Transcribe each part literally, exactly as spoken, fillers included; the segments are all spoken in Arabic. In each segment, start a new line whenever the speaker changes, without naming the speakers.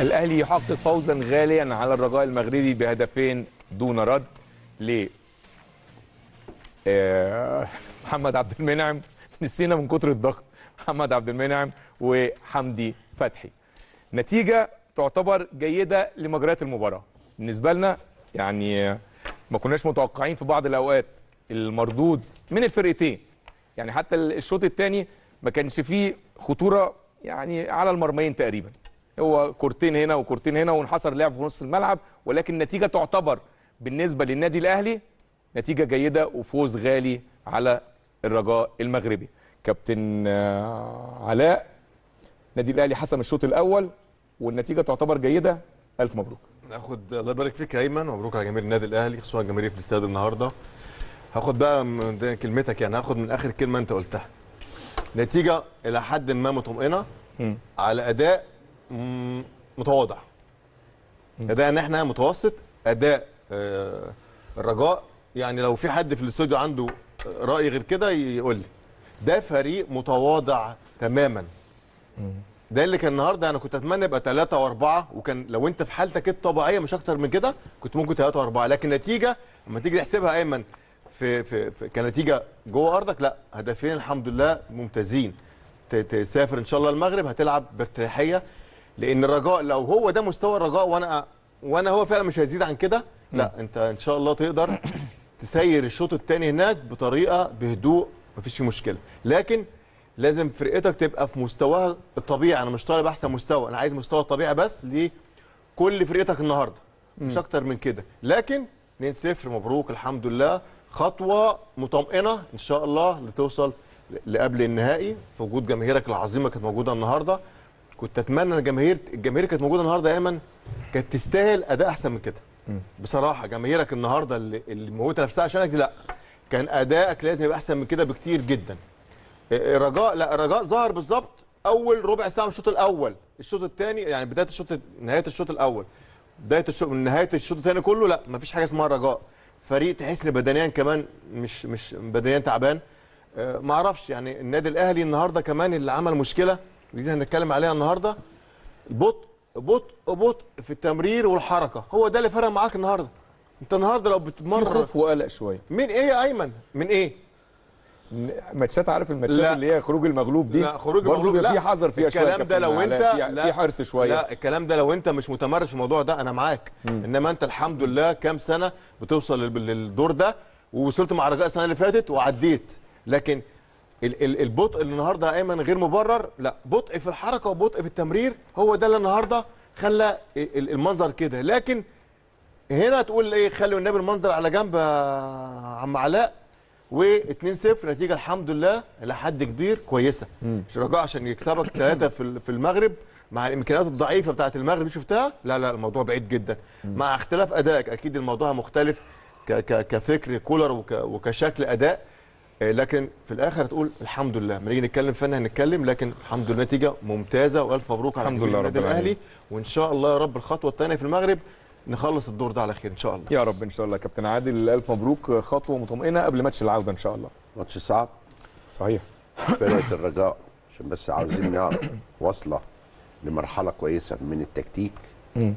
الأهلي يحقق فوزا غاليا على الرجاء المغربي بهدفين دون رد ل محمد عبد المنعم، نسينا من كتر الضغط، محمد عبد المنعم وحمدي فتحي. نتيجة تعتبر جيدة لمجريات المباراة بالنسبة لنا، يعني ما كناش متوقعين في بعض الأوقات المردود من الفرقتين، يعني حتى الشوط الثاني ما كانش فيه خطورة يعني على المرميين تقريبا، هو كورتين هنا وكورتين هنا وانحصر لعب في نص الملعب، ولكن النتيجة تعتبر بالنسبة للنادي الأهلي نتيجة جيدة وفوز غالي على الرجاء المغربي. كابتن علاء، نادي الأهلي حسم الشوط الأول والنتيجة تعتبر جيدة، ألف مبروك.
ناخد الله يبارك فيك يا أيمن، مبروك على جماهير النادي الأهلي خصوصا جماهير في الاستاد النهارده. هاخد بقى من كلمتك، يعني هاخد من آخر كلمة أنت قلتها. نتيجة إلى حد ما مطمئنة على أداء متواضع. أداء إن إحنا متوسط، أداء آه الرجاء يعني لو في حد في الاستوديو عنده رأي غير كده يقول لي. ده فريق متواضع تماما. ده اللي كان النهارده انا كنت اتمنى يبقى ثلاثة وأربعة، وكان لو انت في حالتك الطبيعيه مش اكتر من كده كنت ممكن ثلاثة وأربعة، لكن نتيجه لما تيجي تحسبها ايمن في في, في كنتيجه جوه ارضك، لا هدفين الحمد لله ممتازين. تسافر ان شاء الله المغرب هتلعب بارتياحيه، لان الرجاء لو هو ده مستوى الرجاء وانا وانا هو فعلا مش هيزيد عن كده، لا انت ان شاء الله تقدر تسير الشوط الثاني هناك بطريقه بهدوء مفيش فيه مشكله، لكن لازم فرقتك تبقى في مستواها الطبيعي. انا مش طالب احسن مستوى، انا عايز مستوى طبيعي بس لكل فرقتك النهارده مش اكتر من كده. لكن اتنين صفر مبروك الحمد لله، خطوه مطمئنه ان شاء الله لتوصل لقبل النهائي في وجود جماهيرك العظيمه كانت موجوده النهارده. كنت اتمنى ان الجماهير الجماهير كانت موجوده النهارده يا ايمن، كانت تستاهل اداء احسن من كده. بصراحه جماهيرك النهارده اللي, اللي موته نفسها عشانك دي، لا كان ادائك لازم يبقى احسن من كده بكتير جدا. الرجاء لا الرجاء ظهر بالظبط اول ربع ساعه من الشوط الاول، الشوط الثاني يعني بدايه الشوط نهايه الشوط الاول بدايه الشوط من نهايه الشوط الثاني كله، لا مفيش حاجه اسمها الرجاء. فريق تحس ان بدنيا كمان مش مش بدنيا تعبان. أه ما اعرفش يعني النادي الاهلي النهارده كمان اللي عمل مشكله دي هنتكلم عليها النهارده، البطء بطء بطء في التمرير والحركه، هو ده اللي فرق معاك النهارده. انت النهارده لو بتمرر
في خوف وقلق شويه
من ايه يا ايمن؟ من ايه؟
ماتشات، عارف الماتشات اللي هي خروج المغلوب دي،
لا خروج
برضه
المغلوب
بيبقى في حذر فيها شويه.
الكلام ده لو انت
في حرص شويه.
لا الكلام ده لو انت مش متمرس في الموضوع ده انا معاك، مم. انما انت الحمد لله كام سنه بتوصل للدور ده، ووصلت مع الرجاء السنه اللي فاتت وعديت. لكن البطء اللي النهارده ايمن غير مبرر، لا بطء في الحركه وبطء في التمرير هو ده اللي النهارده خلى المنظر كده. لكن هنا تقول ايه، خلوا النبي المنظر على جنب يا عم علاء، و2 صفر نتيجه الحمد لله الى حد كبير كويسه. مش الرجاء عشان يكسبك ثلاثه في المغرب مع الامكانيات الضعيفه بتاعه المغرب شفتها، لا لا الموضوع بعيد جدا. مم. مع اختلاف ادائك اكيد الموضوع مختلف كفكر كولر وك وكشكل اداء، لكن في الاخر تقول الحمد لله. لما نيجي نتكلم فن هنتكلم، لكن الحمد لله نتيجه ممتازه والف مبروك على النادي الاهلي، وان شاء الله يا رب الخطوه الثانيه في المغرب نخلص الدور ده على خير ان شاء الله
يا رب. ان شاء الله كابتن عادل، الف مبروك، خطوه مطمئنه قبل ماتش العوده ان شاء الله.
ماتش صعب
صحيح.
فرقه الرجاء عشان بس عاوزين نعرف واصله لمرحله كويسه من التكتيك. م.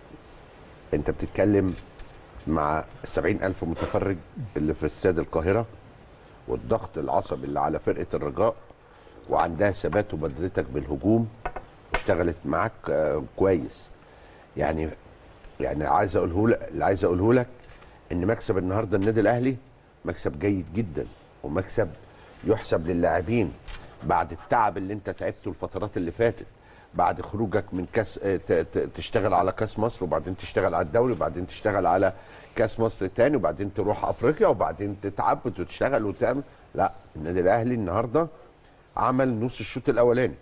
انت بتتكلم مع السبعين ألف متفرج اللي في استاد القاهره والضغط العصبي اللي على فرقه الرجاء، وعندها ثبات وبدرتك بالهجوم واشتغلت معاك كويس. يعني يعني عايز اقوله لك اللي عايز اقوله لك ان مكسب النهارده النادي الاهلي مكسب جيد جدا، ومكسب يحسب للاعبين بعد التعب اللي انت تعبته الفترات اللي فاتت، بعد خروجك من كاس تشتغل على كاس مصر، وبعدين تشتغل على الدوري، وبعدين تشتغل على كاس مصر تاني، وبعدين تروح افريقيا، وبعدين تتعب وتشتغل وتعمل. لا النادي الاهلي النهارده عمل نص الشوط الاولاني،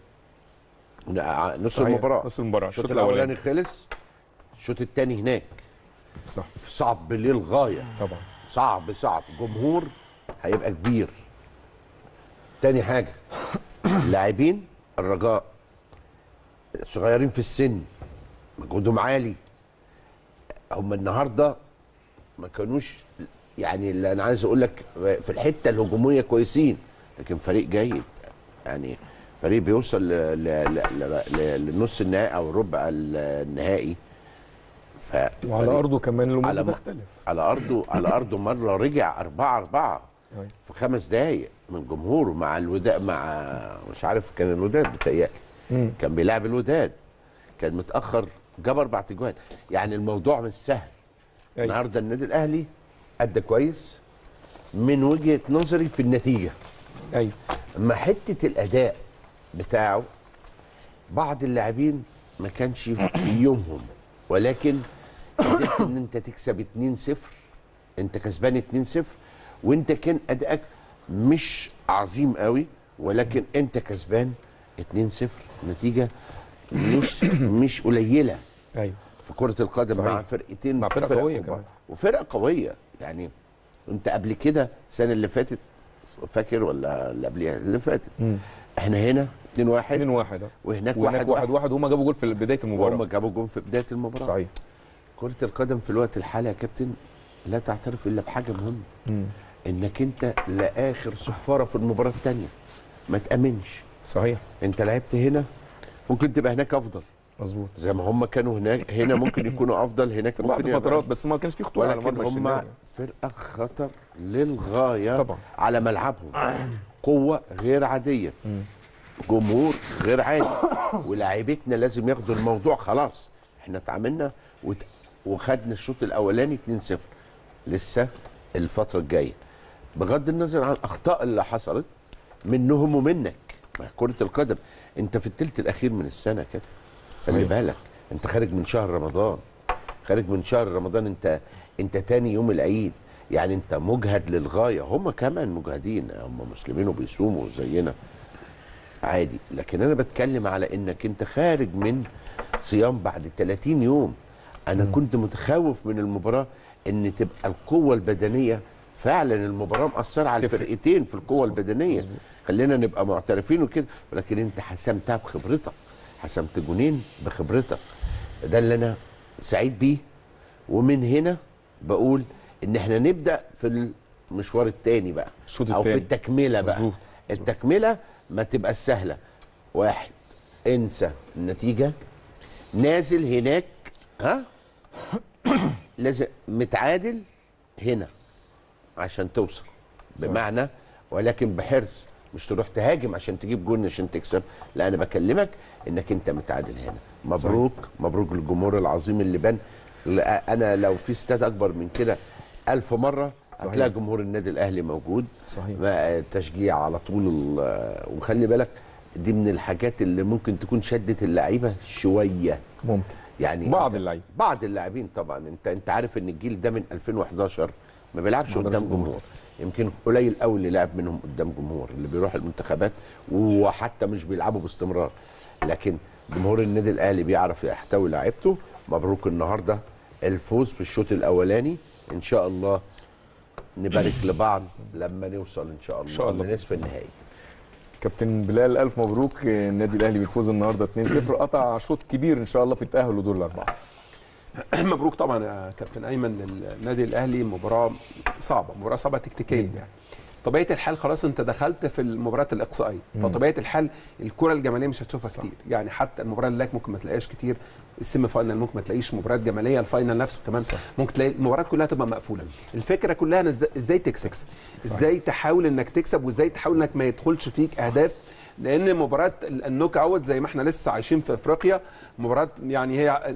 نص صحيح. المباراه
نص المباراه
الشوط الاولاني خلص، الشوط الثاني هناك
صح
صعب للغايه
طبعا،
صعب صعب جمهور هيبقى كبير. تاني حاجه اللاعبين الرجاء صغيرين في السن مجهودهم عالي، هم النهارده ما كانوش يعني اللي انا عايز اقول لك في الحته الهجوميه كويسين، لكن فريق جيد يعني فريق بيوصل ل- ل- ل- ل- للنص النهائي او الربع النهائي. ف
وعلى
فريق-
ارضه كمان الامور
على م-
بتختلف.
على ارضه على ارضه مره رجع أربعة أربعة
أيوة.
في خمس دقايق من جمهوره مع الوداد، مع مش عارف كان الوداد بتهيألي
مم.
كان بيلعب الوداد، كان متاخر جاب اربع تجوان. يعني الموضوع مش سهل.
أيوة.
النهارده النادي الاهلي ادى كويس من وجهه نظري في النتيجه،
ايوه
اما حته الاداء بتاعه بعض اللاعبين ما كانش في يومهم، ولكن قدرت ان انت تكسب اتنين صفر، انت كسبان اتنين صفر وانت كان ادائك مش عظيم قوي، ولكن انت كسبان اتنين صفر، نتيجه مش مش قليله
ايوه
في كره القدم.
صحيح.
مع فرقتين
مع فرقة
فرق
قوية
كبار.
كمان.
وفرقه قويه. يعني انت قبل كده السنه اللي فاتت فاكر ولا اللي قبلها اللي فاتت
مم.
احنا هنا اتنين واحد
اتنين واحد اه
وهناك
وهناك
واحد
واحد واحد وهم جابوا جول في بدايه المباراه.
وهم جابوا جون في بدايه المباراه.
صحيح.
كره القدم في الوقت الحالي يا كابتن لا تعترف الا بحاجه مهمه،
مم.
انك انت لاخر صفاره في المباراه الثانيه ما تامنش.
صحيح
انت لعبت هنا ممكن تبقى هناك افضل،
مظبوط.
زي ما هم كانوا هناك هنا ممكن يكونوا افضل، هناك
بعد
ممكن يبقى
فترات بس ما كانش في خطوره على
ولكن
مرمى
هم
الشناوي.
فرقه خطر للغايه
طبعا.
على ملعبهم. قوه غير عاديه،
مم.
جمهور غير عادي، ولاعيبتنا لازم ياخدوا الموضوع خلاص. احنا اتعاملنا وت... وخدنا الشوط الاولاني اتنين صفر، لسه الفتره الجايه بغض النظر عن الاخطاء اللي حصلت منهم ومنك. ما كره القدم انت في الثلث الاخير من السنه كده، خلي
صحيح.
بالك انت خارج من شهر رمضان، خارج من شهر رمضان، انت انت تاني يوم العيد، يعني انت مجهد للغايه. هم كمان مجهدين، هم مسلمين وبيصوموا زينا عادي، لكن انا بتكلم على انك انت خارج من صيام بعد ثلاثين يوم. انا م. كنت متخوف من المباراه ان تبقى القوه البدنيه فعلا المباراه مأثره على
تفرق.
الفرقتين في القوه
مظبوط.
البدنيه.
مظبوط.
خلينا نبقى معترفين وكده، ولكن انت حسمتها بخبرتك، حسمت جونين بخبرتك، ده اللي انا سعيد بيه. ومن هنا بقول ان احنا نبدا في المشوار الثاني بقى،
الشوط
او في
التاني.
التكمله بقى.
مظبوط.
التكمله ما تبقى سهله. واحد، انسى النتيجه، نازل هناك ها لازم متعادل هنا عشان توصل، بمعنى ولكن بحرص، مش تروح تهاجم عشان تجيب جون عشان تكسب، لا انا بكلمك انك انت متعادل هنا. مبروك صحيح. مبروك للجمهور العظيم اللي بان. انا لو في استاد اكبر من كده ألف مره هتلاقي جمهور النادي الاهلي موجود.
صحيح.
تشجيع على طول. وخلي بالك دي من الحاجات اللي ممكن تكون شدت اللعيبه شويه،
ممكن
يعني
بعض اللعيبه
بعض اللاعبين طبعا. انت انت عارف ان الجيل ده من ألفين وحداشر ما بيلعبش قدام جمهور، يمكن قليل قوي اللي لعب منهم قدام جمهور، اللي بيروح المنتخبات وحتى مش بيلعبوا باستمرار، لكن جمهور النادي الاهلي بيعرف يحتوي لاعيبته. مبروك النهارده الفوز في الشوط الاولاني، ان شاء الله نبارك لبعض لما نوصل ان شاء الله, إن شاء الله لنصف النهائي.
كابتن بلال الف مبروك، النادي الاهلي بيفوز النهارده اتنين صفر، قطع شوط كبير ان شاء الله في التاهل لدور الاربعه.
مبروك طبعا يا كابتن ايمن للنادي الاهلي، مباراه صعبه، مباراه صعبه تكتيكيا يعني. طبيعه الحال خلاص انت دخلت في المباريات الاقصائيه، فطبيعه الحال الكره الجماليه مش هتشوفها صح. كتير، يعني حتى المباراه اللي لك ممكن ما تلاقيش كتير، السيمي فاينل ممكن ما تلاقيش مباريات جماليه، الفاينل نفسه كمان صح. ممكن تلاقي المباريات كلها تبقى مقفوله. الفكره كلها ازاي تكسب، ازاي تحاول انك تكسب، وازاي تحاول انك ما يدخلش فيك صح. اهداف، لان مباراه النوك اوت زي ما احنا لسه عايشين في افريقيا، مباراه يعني هي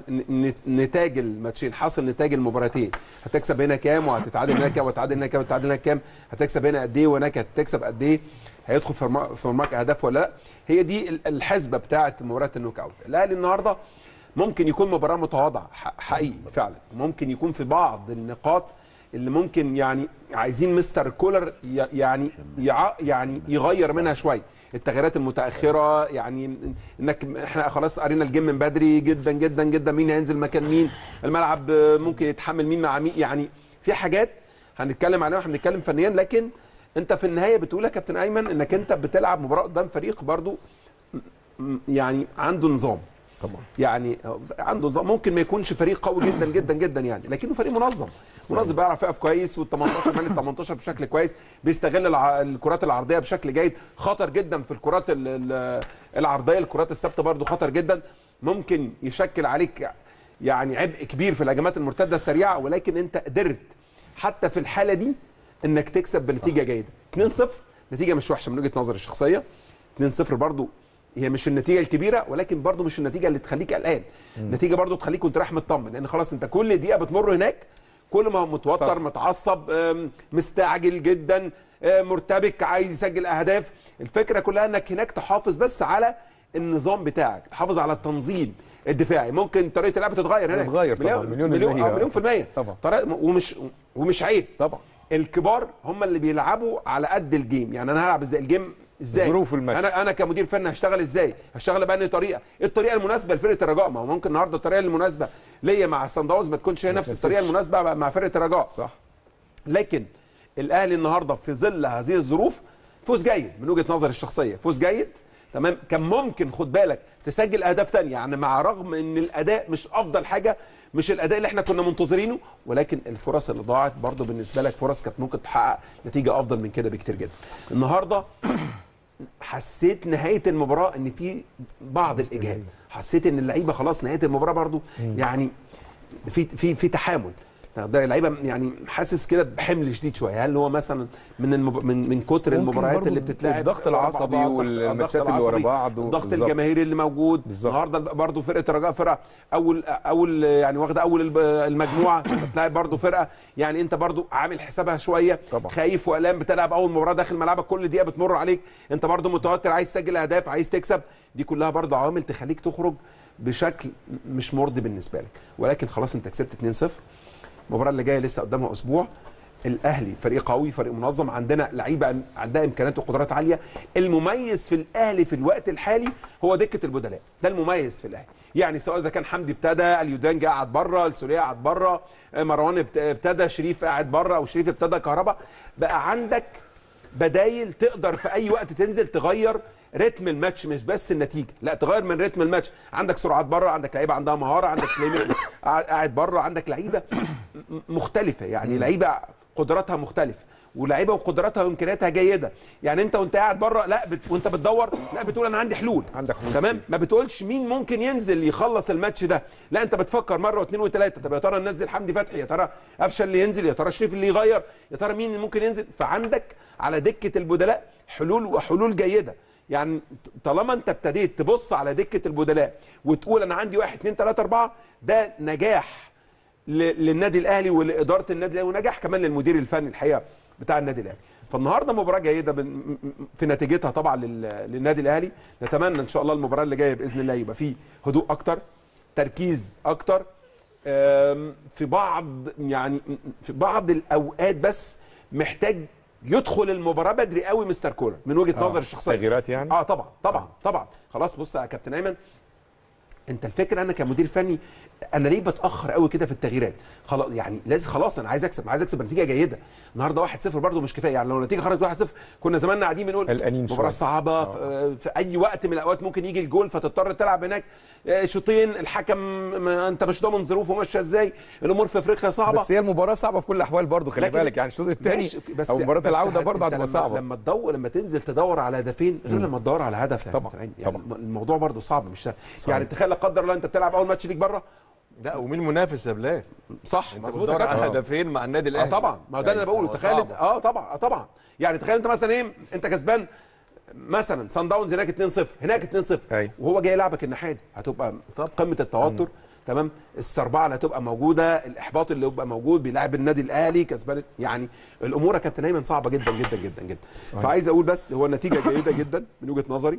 نتاج الماتشين، حاصل نتاج المباراتين، هتكسب هنا كام وهتتعادل هنا كام وهتتعادل هنا كام وهتتعادل هنا كام، هتكسب هنا قد ايه وهناك هتكسب قد ايه، هيدخل في مرماك اهداف ولا لا. هي دي الحسبه بتاعه مباراه النوك اوت. الاهلي النهارده ممكن يكون مباراه متواضعه حقيقي فعلا، ممكن يكون في بعض النقاط اللي ممكن يعني عايزين مستر كولر يعني يعني يغير منها شويه، التغييرات المتاخره، يعني انك احنا خلاص قرينا الجيم من بدري جدا جدا جدا، مين هينزل مكان مين، الملعب ممكن يتحمل مين مع مين، يعني في حاجات هنتكلم عليها واحنا بنتكلم فنيا، لكن انت في النهايه بتقول يا كابتن ايمن انك انت بتلعب مباراه قدام فريق برضو يعني عنده نظام،
طبعا.
يعني عنده نظام، ممكن ما يكونش فريق قوي جدا جدا جدا يعني، لكنه فريق منظم منظم بيعرف يقف كويس، وال تمنتاشر مان ال تمنتاشر بشكل كويس، بيستغل الع... الكرات العرضيه بشكل جيد، خطر جدا في الكرات ال... ال... العرضيه، الكرات الثابته برده خطر جدا، ممكن يشكل عليك يعني عبء كبير في الهجمات المرتده السريعه، ولكن انت قدرت حتى في الحاله دي انك تكسب بنتيجه جيده. اتنين صفر نتيجه مش وحشه من وجهه نظري الشخصيه. اتنين صفر برضو هي مش النتيجه الكبيره، ولكن برضو مش النتيجه اللي تخليك قلقان، النتيجه برضو تخليك وانت رايح مطمن، لان خلاص انت كل دقيقه بتمر هناك كل ما متوتر صح. متعصب، مستعجل جدا، مرتبك، عايز يسجل اهداف. الفكره كلها انك هناك تحافظ بس على النظام بتاعك، تحافظ على التنظيم الدفاعي. ممكن طريقه اللعب تتغير هناك،
تتغير طبعا مليون
مليون,
المية
مليون في المية
طبعا،
ومش ومش عيب
طبعا.
الكبار هم اللي بيلعبوا على قد الجيم، يعني انا هلعب ازاي الجيم، ازاي
ظروف الماتش،
انا انا كمدير فني هشتغل ازاي، هشتغل بأنهي طريقه، ايه الطريقه المناسبه لفرقه الرجاء. ما هو ممكن النهارده الطريقه المناسبه ليا مع صن داونز ما تكونش هي نفس الطريقه المناسبه مع فرقه الرجاء،
صح.
لكن الاهلي النهارده في ظل هذه الظروف فوز جيد من وجهه نظري الشخصيه، فوز جيد تمام. كان ممكن خد بالك تسجل اهداف ثانيه، يعني مع رغم ان الاداء مش افضل حاجه، مش الاداء اللي احنا كنا منتظرينه، ولكن الفرص اللي ضاعت برضو بالنسبه لك فرص كانت ممكن تحقق نتيجه افضل من كده بكتير جدا. النهارده حسيت نهايه المباراه ان في بعض الاجهاد، حسيت ان اللعيبه خلاص نهايه المباراه برضو يعني في في في تحامل، ده اللعيبه يعني حاسس كده بحمل شديد شويه. هل هو مثلا من المب... من من كتر المباريات اللي بتتلعب،
الضغط العصبي والماتشات اللي ورا بعض،
الضغط الجماهيري اللي موجود النهارده برضه. فرقه الرجاء فرقه اول اول يعني واخده اول المجموعه، بتلاعب برضه فرقه يعني انت برضه عامل حسابها شويه طبعا. خايف وقلقان، بتلعب اول مباراه داخل ملعبك، كل دقيقه بتمر عليك انت برضه متوتر، عايز تسجل اهداف، عايز تكسب، دي كلها برضه عوامل تخليك تخرج بشكل مش مرضي بالنسبه لك. ولكن خلاص انت كسبت اتنين صفر. المباراه اللي جايه لسه قدامها اسبوع. الاهلي فريق قوي، فريق منظم، عندنا لعيبه عندها امكانيات وقدرات عاليه. المميز في الاهلي في الوقت الحالي هو دكه البدلاء، ده المميز في الاهلي، يعني سواء اذا كان حمدي ابتدى، اليودانج قاعد بره، السوليه قاعد بره، مروان ابتدى، شريف قاعد بره، او شريف ابتدى، كهربا، بقى عندك بدايل تقدر في اي وقت تنزل تغير رتم الماتش، مش بس النتيجه، لا تغير من رتم الماتش. عندك سرعات بره، عندك لعيبه عندها مهاره، عندك بلاي قاعد بره، عندك لعيبه مختلفه، يعني لعيبه قدراتها مختلفه، ولعيبه وقدراتها وامكانياتها جيده. يعني انت وانت قاعد بره لا بت... وانت بتدور لا بتقول انا عندي حلول،
عندك حلول
تمام، ما بتقولش مين ممكن ينزل يخلص الماتش ده، لا انت بتفكر مره واثنين وثلاثه. طب يا ترى ننزل حمدي فتحي، يا ترى قفشه اللي ينزل، يا ترى شريف اللي يغير، يا ترى مين اللي ممكن ينزل. فعندك على دكه البدلاء حلول وحلول جيده. يعني طالما انت ابتديت تبص على دكه البدلاء وتقول انا عندي واحد اثنين ثلاثه اربعه، ده نجاح للنادي الاهلي ولاداره النادي الاهلي، ونجاح كمان للمدير الفني الحقيقه بتاع النادي الاهلي. فالنهارده مباراه جيده في نتيجتها طبعا للنادي الاهلي. نتمنى ان شاء الله المباراه اللي جايه باذن الله يبقى فيه هدوء اكتر، تركيز اكتر، في بعض يعني في بعض الاوقات بس محتاج يدخل المباراه بدري قوي مستر كولر من وجهه آه. نظر الشخصيه.
تغييرات يعني؟
اه طبعا طبعا آه. طبعا. خلاص بص يا كابتن ايمن، انت الفكره انا كمدير فني انا ليه بتاخر قوي كده في التغييرات؟ خلاص يعني لازم، خلاص انا عايز اكسب، عايز اكسب بنتيجه جيده. النهارده واحد صفر برده مش كفايه، يعني لو النتيجه خرجت واحد صفر كنا زماننا قاعدين بنقول مباراه صعبه، آه. في اي وقت من الاوقات ممكن يجي الجول فتضطر تلعب هناك شوطين، الحكم ما انت مش ضامن ظروفه ماشيه ازاي، الامور في افريقيا صعبه.
بس هي المباراه صعبه في كل الاحوال برده، خلي بالك يعني الشوط الثاني او مباراه العوده برده هتبقى صعبه.
لما تدور لما تنزل تدور على هدفين غير لما تدور على هدف
طبعا
يعني
طبعا.
الموضوع برده صعب مش سهل. يعني تخيل لا قدر الله انت بتلعب اول ماتش ليك بره،
لا ومين منافس يا بلال؟
صح
مظبوط، على هدفين مع النادي الاهلي.
اه طبعا، ما هو ده اللي انا بقوله. تخيل انت اه طبعا اه طبعا يعني تخيل انت مثلا ايه، انت كسبان مثلا صن داونز هناك اتنين صفر، هناك اتنين صفر، وهو جاي يلعبك الناحيه دي، هتبقى قمه التوتر. تمام، السربعه اللي هتبقى موجوده، الاحباط اللي هيبقى موجود، بيلاعب النادي الاهلي كسبان، يعني الامور يا كابتن ايمن صعبه جدا جدا جدا جدا. صحيح. فعايز اقول بس هو النتيجه جيده جدا من وجهه نظري.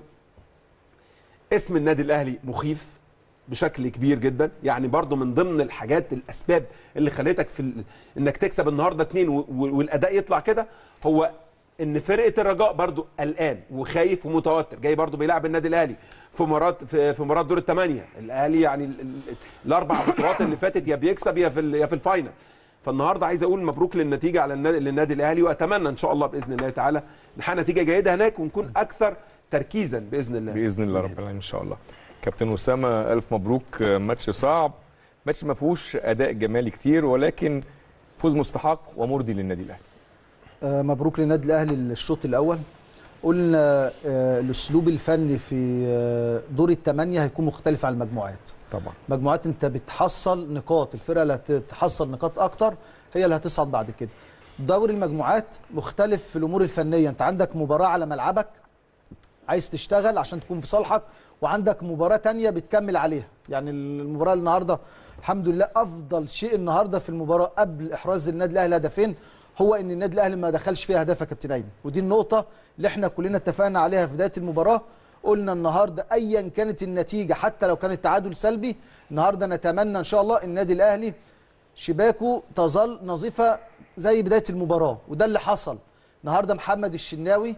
اسم النادي الاهلي مخيف بشكل كبير جدا، يعني برضو من ضمن الحاجات الاسباب اللي خلتك في ال... انك تكسب النهارده اتنين و... والاداء يطلع كده، هو ان فرقه الرجاء برضو قلقان وخايف ومتوتر، جاي برضو بيلعب النادي الاهلي في مرات في, في مرات دور الثمانيه. الاهلي يعني ال... ال... الاربع بطولات اللي فاتت يا بيكسب يا في ال... يا في الفاينل. فالنهارده عايز اقول مبروك للنتيجه على النادي للنادي الاهلي، واتمنى ان شاء الله باذن الله تعالى نحقق نتيجه جيده هناك ونكون اكثر تركيزا باذن الله
باذن الله رب العالمين ان شاء الله. كابتن اسامه الف مبروك. ماتش صعب، ماتش ما فيهوش اداء جمالي كتير، ولكن فوز مستحق ومرضي للنادي الاهلي.
آه مبروك للنادي الاهلي الشوط الاول. قلنا آه الاسلوب الفني في آه دور الثمانيه هيكون مختلف عن المجموعات.
طبعا
مجموعات انت بتحصل نقاط، الفرقه اللي هتحصل نقاط اكتر هي اللي هتصعد بعد كده. دوري المجموعات مختلف في الامور الفنيه، انت عندك مباراه على ملعبك عايز تشتغل عشان تكون في صالحك، وعندك مباراه تانية بتكمل عليها. يعني المباراه النهارده الحمد لله افضل شيء النهارده في المباراه قبل احراز النادي الاهلي هدفين هو ان النادي الاهلي ما دخلش فيها هدف يا كابتن ايمن، ودي النقطه اللي احنا كلنا اتفقنا عليها في بدايه المباراه. قلنا النهارده ايا كانت النتيجه حتى لو كان التعادل سلبي، النهارده نتمنى ان شاء الله النادي الاهلي شباكه تظل نظيفه زي بدايه المباراه، وده اللي حصل. النهارده محمد الشناوي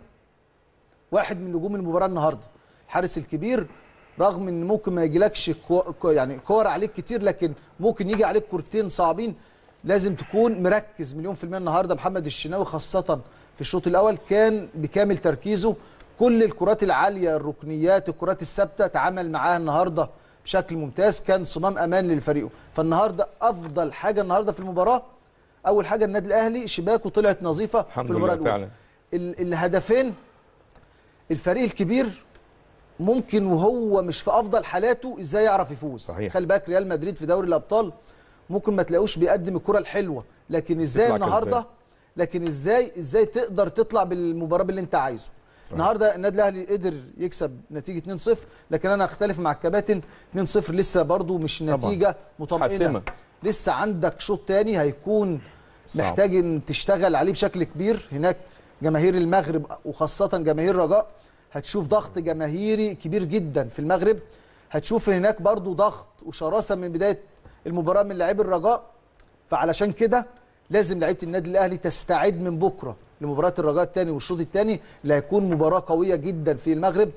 واحد من نجوم المباراه النهارده، الحارس الكبير، رغم ان ممكن ما يجيلكش كو يعني كور عليك كتير، لكن ممكن يجي عليك كورتين صعبين، لازم تكون مركز مليون في المية. النهارده محمد الشناوي خاصة في الشوط الأول كان بكامل تركيزه، كل الكرات العالية، الركنيات، الكرات الثابتة تعامل معاها النهارده بشكل ممتاز، كان صمام أمان للفريق. فالنهارده أفضل حاجة النهارده في المباراة، أول حاجة النادي الأهلي شباكه طلعت نظيفة في المباراة الأولى. فعلا الهدفين الفريق الكبير ممكن وهو مش في افضل حالاته ازاي يعرف يفوز. صحيح. خلي بالك ريال مدريد في دوري الابطال ممكن ما تلاقوش بيقدم الكره الحلوه، لكن ازاي النهارده لكن ازاي ازاي تقدر تطلع بالمباراه باللي انت عايزه. صحيح. النهارده النادي الاهلي قدر يكسب نتيجه اتنين صفر، لكن انا اختلف مع الكباتن، اتنين صفر لسه برضو مش نتيجه مطمئنه، لسه عندك شوط تاني هيكون صعب. محتاج ان تشتغل عليه بشكل كبير. هناك جماهير المغرب وخاصه جماهير رجاء هتشوف ضغط جماهيري كبير جدا في المغرب، هتشوف هناك برضو ضغط وشراسه من بدايه المباراه من لاعبي الرجاء. فعلشان كده لازم لعيبه النادي الاهلي تستعد من بكره لمباراه الرجاء الثاني والشوط الثاني اللي هيكون مباراه قويه جدا في المغرب.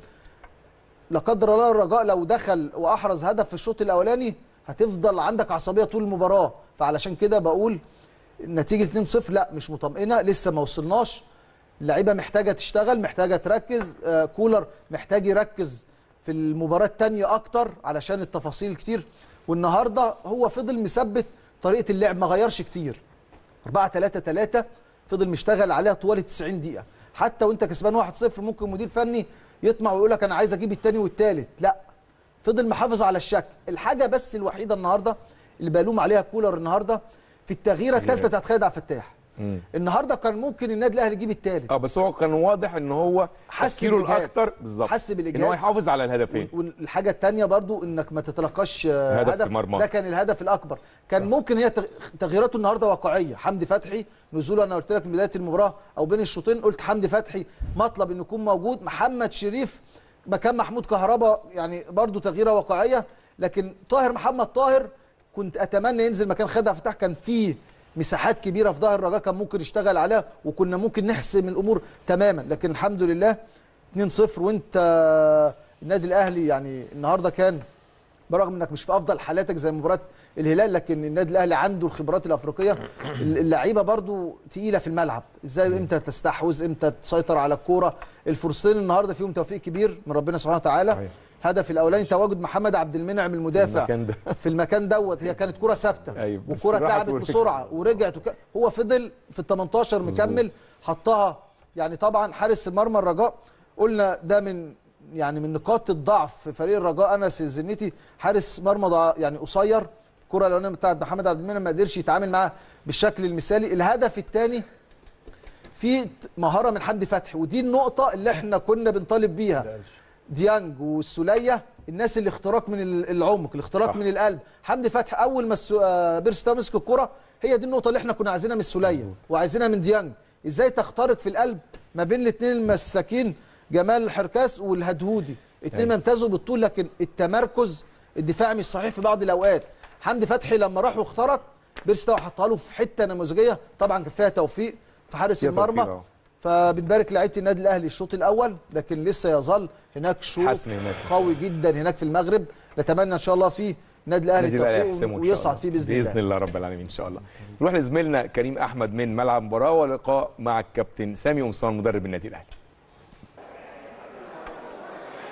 لا قدر الله الرجاء لو دخل واحرز هدف في الشوط الاولاني هتفضل عندك عصبيه طول المباراه. فعلشان كده بقول النتيجه اتنين صفر لا مش مطمئنه، لسه ما وصلناش، اللعيبه محتاجه تشتغل، محتاجه تركز، آه كولر محتاج يركز في المباراه الثانيه اكتر علشان التفاصيل كتير. والنهارده هو فضل مثبت طريقه اللعب، ما غيرش كتير، أربعة ثلاثة ثلاثة فضل مشتغل عليها طوال تسعين دقيقه. حتى وانت كسبان واحد صفر ممكن مدير فني يطمع ويقول لك انا عايز اجيب الثاني والثالث، لا، فضل محافظ على الشكل. الحاجه بس الوحيده النهارده اللي بلوم عليها كولر النهارده في التغييره الثالثه بتاعت خالد عبد الفتاح. مم. النهارده كان ممكن النادي الاهلي يجيب الثالث،
اه بس هو كان واضح ان هو تفكيره الاكتر بالظبط
حس بالاجهاد
ان هو يحافظ على الهدفين.
والحاجه الثانيه برضو انك ما تتلقاش هدف, هدف ده كان الهدف الاكبر. كان صح. ممكن هي تغييراته النهارده واقعيه. حمدي فتحي نزوله، انا قلت لك من بدايه المباراه او بين الشوطين قلت حمدي فتحي مطلب انه يكون موجود، محمد شريف مكان محمود كهربا يعني برضو تغييره واقعيه. لكن طاهر محمد طاهر كنت اتمنى ينزل مكان خالد عبد الفتاح، كان فيه مساحات كبيره في ظهر الرجاء كان ممكن يشتغل عليها وكنا ممكن نحسم الامور تماما. لكن الحمد لله اتنين صفر. وانت النادي الاهلي يعني النهارده كان برغم انك مش في افضل حالاتك زي مباراه الهلال، لكن النادي الاهلي عنده الخبرات الافريقيه، اللعيبه برضو تقيله في الملعب، ازاي امتى تستحوذ، امتى تسيطر على الكوره. الفرصتين النهارده فيهم توفيق كبير من ربنا سبحانه وتعالى. هدف الاولاني تواجد محمد عبد المنعم المدافع المكان في المكان دوت، هي كانت كره ثابته. أيوة والكره اتلعبت بسرعه ورجعت وك... هو فضل في ال تمنتاشر مكمل حطها. يعني طبعا حارس المرمى الرجاء قلنا ده من يعني من نقاط الضعف في فريق الرجاء، انس الزنيتي حارس مرمى يعني قصير، الكره الاولانيه بتاعت محمد عبد المنعم ما قدرش يتعامل معاها بالشكل المثالي. الهدف الثاني في مهاره من حمدي فتحي، ودي النقطه اللي احنا كنا بنطالب بيها. ديانج والسوليه الناس اللي اختراق من العمق، الاختراق من القلب. حمدي فتحي اول ما بيرستاو مسك الكره، هي دي النقطه اللي احنا كنا عايزينها من السوليه وعايزينها من ديانج، ازاي تخترق في القلب ما بين الاثنين المساكين جمال الحركاس والهدهودي، اثنين ما امتازوا بالطول، لكن التمركز الدفاعي مش صحيح في بعض الاوقات. حمدي فتحي لما راح واخترق بيرستاو حطها له في حته نموذجيه، طبعا كان فيها توفيق في حارس المرمى. فبنبارك لعيبه النادي الاهلي الشوط الاول، لكن لسه يظل هناك شوط قوي جدا هناك في المغرب، نتمنى ان شاء الله فيه النادي الاهلي التوفيق ويصعد فيه باذن الله.
باذن الله رب العالمين ان شاء الله. نروح لزميلنا كريم احمد من ملعب المباراه ولقاء مع الكابتن سامي قمصان مدرب النادي الاهلي.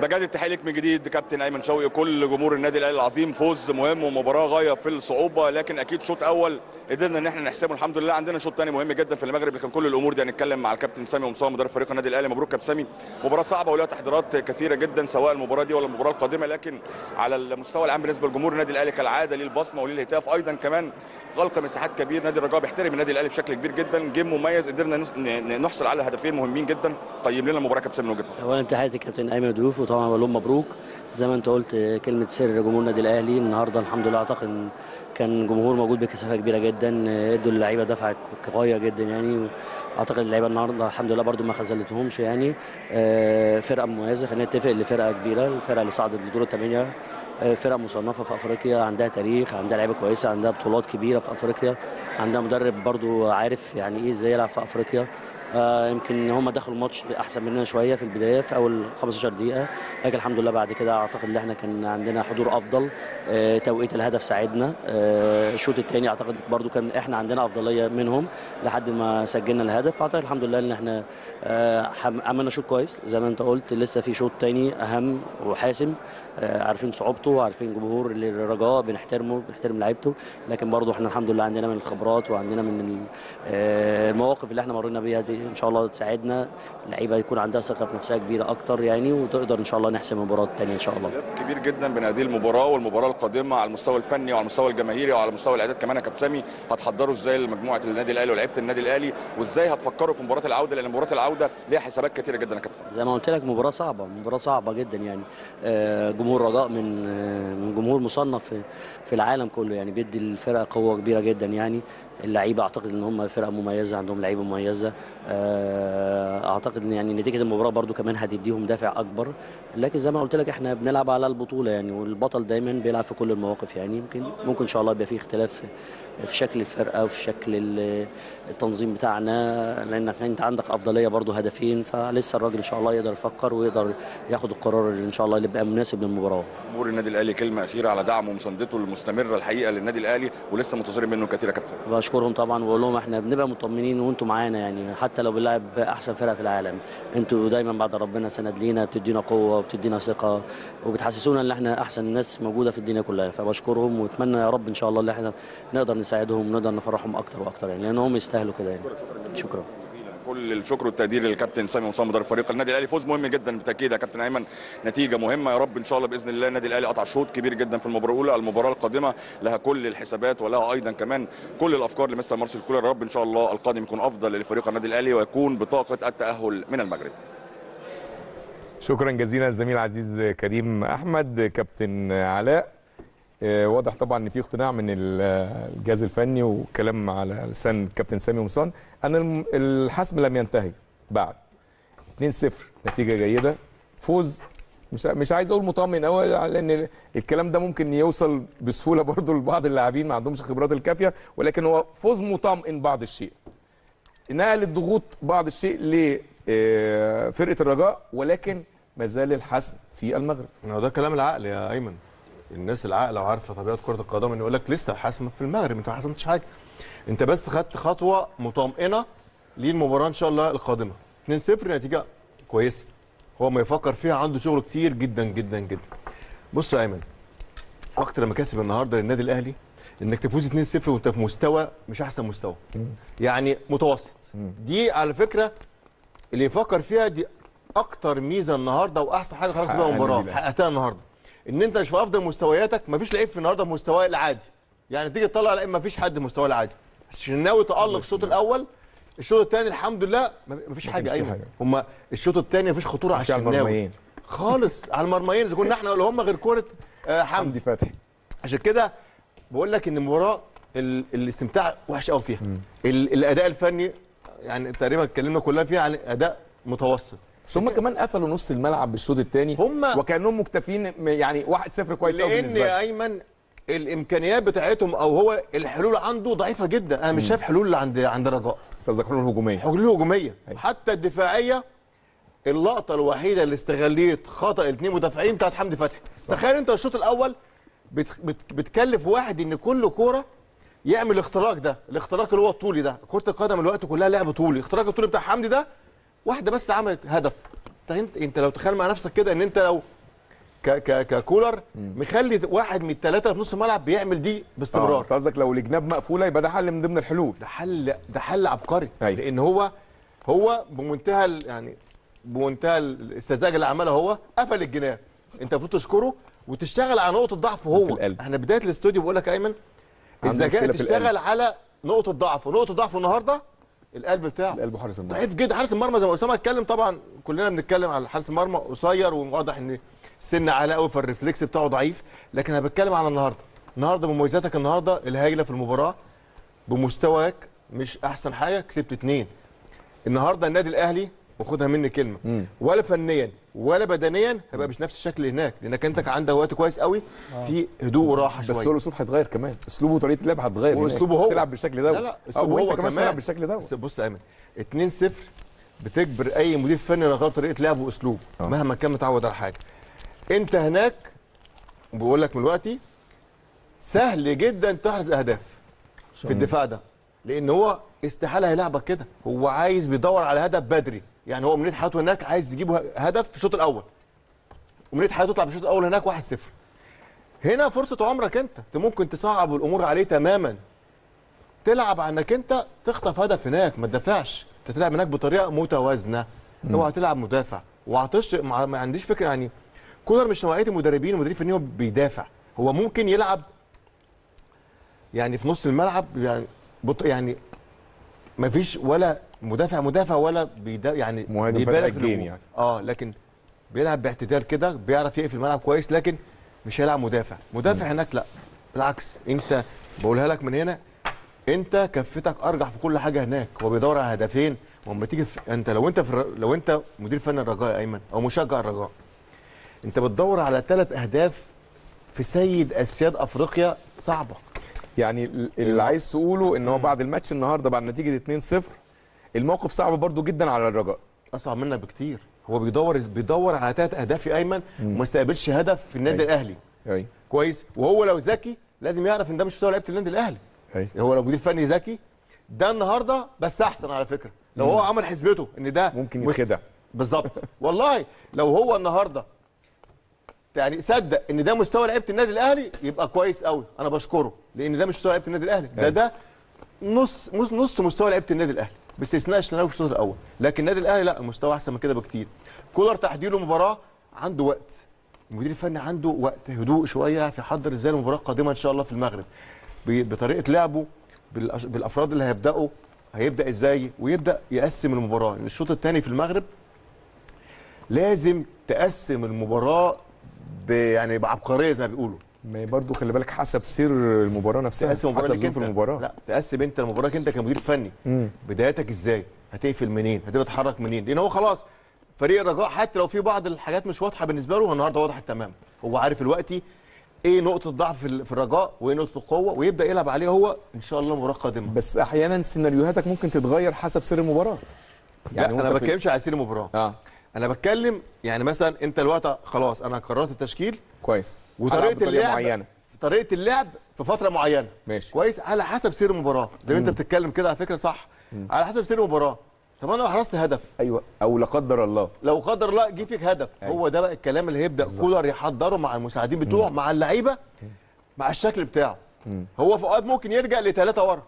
بجد التحيه ليك من جديد كابتن ايمن شوقي، كل جمهور النادي الاهلي العظيم. فوز مهم ومباراه غايه في الصعوبه، لكن اكيد شوط اول قدرنا ان احنا نحسمه الحمد لله. عندنا شوط ثاني مهم جدا في المغرب، لكن كل الامور دي هنتكلم مع الكابتن سامي قمصان مدرب فريق النادي الاهلي. مبروك كابتن سامي، مباراه صعبه ولها تحضيرات كثيره جدا سواء المباراه دي ولا المباراه القادمه، لكن على المستوى العام بالنسبه لجمهور النادي الاهلي كالعاده ليه البصمه وليه الهتاف، ايضا كمان غلق مساحات كبير. نادي الرجاء بيحترم النادي الاهلي بشكل كبير جدا، جيم مميز قدرنا نحصل على هدفين مهمين جدا. قيم لنا المباراه كابتن سامي من وجهه نظرك.
اولا تحياتي كابتن ايمن ضيوف، وطبعا بقول لهم مبروك زي ما انت قلت كلمه سر جمهور النادي الاهلي النهارده. الحمد لله اعتقد كان جمهور موجود بكثافه كبيره جدا، ادوا اللعيبه دفعه قويه جدا يعني. اعتقد اللعيبه النهارده الحمد لله برده ما خذلتهمش يعني. فرقه مميزه، خلينا نتفق لفرقه كبيره، الفرقه اللي صعدت لدور الثمانيه، فرقه مصنفه في افريقيا، عندها تاريخ، عندها لعيبه كويسه، عندها بطولات كبيره في افريقيا، عندها مدرب برده عارف يعني ايه ازاي يلعب في افريقيا. آه يمكن هم دخلوا الماتش احسن مننا شويه في البدايه في اول خمستاشر دقيقه، لكن الحمد لله بعد كده اعتقد ان احنا كان عندنا حضور افضل. آه توقيت الهدف ساعدنا. آه الشوط الثاني اعتقد برضو كان احنا عندنا افضليه منهم لحد ما سجلنا الهدف. اعتقد الحمد لله ان احنا آه عملنا شوط كويس زي ما انت قلت. لسه في شوط ثاني اهم وحاسم، آه عارفين صعوبته، عارفين جمهور الرجاء بنحترمه بنحترم لعيبته، لكن برضو احنا الحمد لله عندنا من الخبرات وعندنا من آه المواقف اللي احنا مرينا بيها دي ان شاء الله تساعدنا اللعيبه يكون عندها ثقه في نفسها كبيره اكتر يعني، وتقدر ان شاء الله نحسم المباراه الثانيه ان شاء الله.
كبير جدا بين هذه المباراه والمباراه القادمه على المستوى الفني وعلى المستوى الجماهيري وعلى مستوى الاعداد كمان. يا كابتن سامي هتحضروا ازاي لمجموعه النادي الاهلي ولاعيبه النادي الاهلي، وازاي هتفكروا في مباراه العوده، لان مباراه العوده ليها حسابات كثيره جدا يا كابتن سامي؟
زي ما قلت لك مباراه صعبه، مباراه صعبه جدا يعني. جمهور رجاء من من جمهور مصنف في العالم كله يعني، بيدي الفرقه قوه كبيره جدا يعني. اللعيبه اعتقد ان هم فرقه مميزه، عندهم لعيبه مميزه. اعتقد ان يعني نتيجه المباراه برده كمان هتديهم دافع اكبر، لكن زي ما قلت لك احنا بنلعب على البطوله يعني، والبطل دايما بيلعب في كل المواقف يعني. يمكن ممكن ان شاء الله يبقى في اختلاف في شكل الفرقه وفي شكل التنظيم بتاعنا، لانك انت عندك افضليه برده هدفين، فلسه الراجل ان شاء الله يقدر يفكر ويقدر ياخد القرار اللي ان شاء الله اللي يبقى مناسب للمباراه.
جمهور النادي الاهلي كلمه اخيره على دعمه ومساندته المستمره الحقيقه للنادي الاهلي، ولسه منتظرين منه كتير يا كابتن.
بشكرهم طبعا وبقول لهم احنا بنبقى مطمنين وانتم معانا يعني، حتى لو بنلعب احسن فرقه في العالم انتوا دايما بعد ربنا سند لينا، بتدينا قوه وبتدينا ثقه وبتحسسونا ان احنا احسن ناس موجوده في الدنيا كلها. فبشكرهم واتمنى يا رب ان شاء الله ان احنا نقدر نساعدهم ونقدر نفرحهم اكتر واكتر يعني، لانهم يستاهلوا كده يعني. شكرا.
كل الشكر والتقدير للكابتن سامي قمصان مدرب فريق النادي الاهلي. فوز مهم جدا بالتاكيد يا كابتن ايمن، نتيجه مهمه يا رب ان شاء الله باذن الله. النادي الاهلي قطع شوط كبير جدا في المباراه الاولى، المباراه القادمه لها كل الحسابات ولها ايضا كمان كل الافكار لمستر مارسيل كولر. يا رب ان شاء الله القادم يكون افضل لفريق النادي الاهلي ويكون بطاقه التاهل من المغرب.
شكرا جزيلا الزميل العزيز كريم احمد. كابتن علاء، واضح طبعا ان في اقتناع من الجهاز الفني وكلام على لسان كابتن سامي قمصان ان الحسم لم ينتهي بعد. اتنين صفر نتيجه جيده، فوز مش مش عايز اقول مطمئن قوي، لان الكلام ده ممكن يوصل بسهوله برضو لبعض اللاعبين ما عندهمش الخبرات الكافيه، ولكن هو فوز مطمئن بعض الشيء. نقل الضغوط بعض الشيء لفرقه الرجاء، ولكن ما زال الحسم في المغرب.
ده كلام العقل يا ايمن. الناس العاقله وعارفه طبيعه كره القدم ان يقول لك لسه حاسمه في المغرب، انت ما حسمتش حاجه، انت بس خدت خطوه مطمئنه للمباراه ان شاء الله القادمه. اتنين صفر نتيجه كويسه، هو ما يفكر فيها عنده شغل كتير جدا جدا جدا. بص يا ايمن، اكتر مكاسب النهارده للنادي الاهلي انك تفوز اتنين صفر وانت في مستوى مش احسن مستوى، يعني متوسط. دي على فكره اللي يفكر فيها دي اكتر ميزه النهارده واحسن حاجه خرجت بيها المباراه حققتها النهارده، ان انت مش في افضل مستوياتك. مفيش لعيب في النهارده في مستواه العادي، يعني تيجي تطلع لعيب مفيش حد في مستواه العادي. الشناوي تالق الشوط الاول، الشوط الثاني الحمد لله مفيش حاجه ايمن. هم الشوط الثاني مفيش خطوره على الشناوي خالص، على المرميين اذا كنا احنا ولا هم، غير كوره آه حمدي
فتحي.
عشان كده بقول لك ان المباراه الاستمتاع وحش قوي فيها. الاداء الفني يعني تقريبا اتكلمنا كلها فيها عن اداء متوسط،
بس هم كمان قفلوا نص الملعب بالشوط الثاني
هم
وكانهم مكتفين يعني واحد صفر كويس قوي بالنسبه لي.
لان يا ايمن الامكانيات بتاعتهم او هو الحلول عنده ضعيفه جدا. انا مش شايف حلول عند عند رجاء،
قصدك حلول هجوميه.
حلول هجوميه حتى الدفاعيه. اللقطه الوحيده اللي استغليت خطا الاثنين مدافعين بتاعت حمدي فتحي. تخيل انت الشوط الاول بت بت بتكلف واحد ان كل كوره يعمل الاختراق ده، الاختراق اللي هو الطولي ده. كره القدم الوقت كلها لعب طولي، الاختراق الطولي بتاع حمدي ده واحده بس عملت هدف. انت انت لو تخيل مع نفسك كده ان انت لو ك ك ككولر مخلي واحد من الثلاثه في نص الملعب بيعمل دي باستمرار.
انت قصدك لو الجناب مقفوله يبقى ده حل من ضمن الحلول.
ده حل ده حل عبقري.
أيوة.
لان هو هو بمنتهى ال- يعني بمنتهى الاستزاج اللي عمله هو قفل الجناب. انت المفروض تشكره وتشتغل على نقطه ضعفه هو.
في القلب.
احنا بدايه الاستوديو بقول لك يا ايمن
عنده
الذكاء
مشكلة في
تشتغل
القلب.
على نقطه ضعفه، نقطه ضعفه النهارده القلب بتاعه
القلب حارس المرمى.
ضعيف جدا. حارس المرمى زي ما اسامه اتكلم، طبعا كلنا بنتكلم على حارس المرمى قصير وواضح ان السن عالي قوي فالريفلكس بتاعه ضعيف، لكن انا بتكلم على النهارده. النهارده بمميزاتك النهارده الهايله في المباراه بمستواك مش احسن حاجه، كسبت اتنين. النهارده النادي الاهلي وخدها مني كلمه
مم.
ولا فنيا ولا بدنيا هيبقى مش نفس الشكل هناك، لانك انت كان عندك وقت كويس قوي في هدوء وراحه شويه.
بس هو الاسلوب هيتغير كمان، اسلوبه وطريقه اللعب هتتغير.
واسلوبه
مش
هو
تلعب بالشكل ده.
لا لا اسلوبه
وانت
هو
كمان
كمان
تلعب بالشكل ده.
بس بص يا ايمن اتنين صفر بتجبر اي مدير فني يغير طريقه لعبه واسلوبه
آه.
مهما كان متعود على حاجه. انت هناك بقول لك من دلوقتي سهل جدا تحرز اهداف في الدفاع ده، لان هو استحاله هيلعبك كده. هو عايز بيدور على هدف بدري، يعني هو منيت حياته هناك عايز يجيب هدف في الشوط الاول ومنيت حياته تطلع في الشوط الاول هناك واحد صفر. هنا فرصه عمرك انت انت ممكن تصعب الامور عليه تماما، تلعب على انك انت تخطف هدف هناك ما تدافعش، انت تلعب هناك بطريقه متوازنه. اوعى تلعب مدافع وهتش ما ما عنديش فكره. يعني كولر مش نوعيه المدربين المدرب الفني هو بيدافع، هو ممكن يلعب يعني في نص الملعب يعني بط... يعني ما فيش ولا مدافع مدافع ولا بيدا يعني
مهاجم
بيبالغ
فرق
في
الجيم
الهجوم.
يعني.
اه لكن بيلعب باعتدال كده، بيعرف يقفل الملعب كويس، لكن مش هيلعب مدافع. مدافع هناك لا بالعكس، انت بقولها لك من هنا انت كفتك ارجح في كل حاجه هناك. هو بيدور على هدفين، واما تيجي في... انت لو انت في الر... لو انت مدير فني الرجاء يا ايمن او مشجع الرجاء، انت بتدور على ثلاث اهداف في سيد اسياد افريقيا صعبه.
يعني اللي عايز تقوله ان هو بعد الماتش النهارده بعد نتيجه اتنين صفر الموقف صعب برضو جدا على الرجاء.
اصعب منك بكتير. هو بيدور بيدور على ثلاث اهداف يا ايمن وما استقبلش هدف في النادي
أيوة.
الاهلي.
ايوه
كويس. وهو لو ذكي لازم يعرف ان ده مش مستوى لعيبه النادي الاهلي.
ايوه
هو لو مدير فني ذكي ده النهارده بس احسن على فكره لو هو عمل حسبته ان ده
ممكن
مش-
يتخدع.
بالظبط. والله لو هو النهارده يعني صدق ان ده مستوى لعيبه النادي الاهلي يبقى كويس قوي، انا بشكره لان ده مش مستوى لعيبه النادي الاهلي، ده
أيوة.
ده نص نص نص مستوى لعيبه النادي الاهلي باستثناء الشناوي في الشوط الاول، لكن النادي الاهلي لا المستوى احسن من كده بكتير. كولر تحضيره مباراه عنده وقت، المدير الفني عنده وقت هدوء شويه في حضر ازاي المباراه القادمه ان شاء الله في المغرب ب- بطريقه لعبه بالأش- بالافراد اللي هيبداوا هيبدا ازاي ويبدا يقسم المباراه. الشوط الثاني في المغرب لازم تقسم المباراه ب- يعني بعبقريه زي ما بيقولوا.
ما برضو خلي بالك حسب سير المباراه نفسها،
تقسم المباراه
حسب
ليك
ظروف
انت.
المباراه.
لا تقسم انت المباراه انت كمدير فني.
مم.
بدايتك ازاي؟ هتقفل منين؟ هتبقى تتحرك منين؟ لان هو خلاص فريق الرجاء حتى لو في بعض الحاجات مش واضحه بالنسبه له النهارده وضحت تماما. هو عارف الوقت ايه نقطه ضعف في ال- في الرجاء وايه نقطه القوه ويبدا يلعب عليها هو ان شاء الله مباراه قادمه.
بس احيانا سيناريوهاتك ممكن تتغير حسب سير المباراه.
يعني انا ما
وأنت في-
بتكلمش على سير المباراه.
اه
انا بتكلم يعني مثلا انت الوقت خلاص انا قررت التشكيل
كويس. هلعب
وطريقه
بطريقة
اللعب
معينه.
طريقه اللعب في فتره معينه.
ماشي.
كويس على حسب سير المباراه زي ما انت بتتكلم كده على فكره صح. على حسب سير المباراه. طب انا لو حرزت هدف
ايوه او لا قدر الله
لو قدر الله جه فيك هدف
أيوة.
هو ده بقى الكلام اللي هيبدا كولر يحضره مع المساعدين بتوعه مع اللعيبه مع الشكل بتاعه. هو في اوقات ممكن يرجع لثلاثه ورا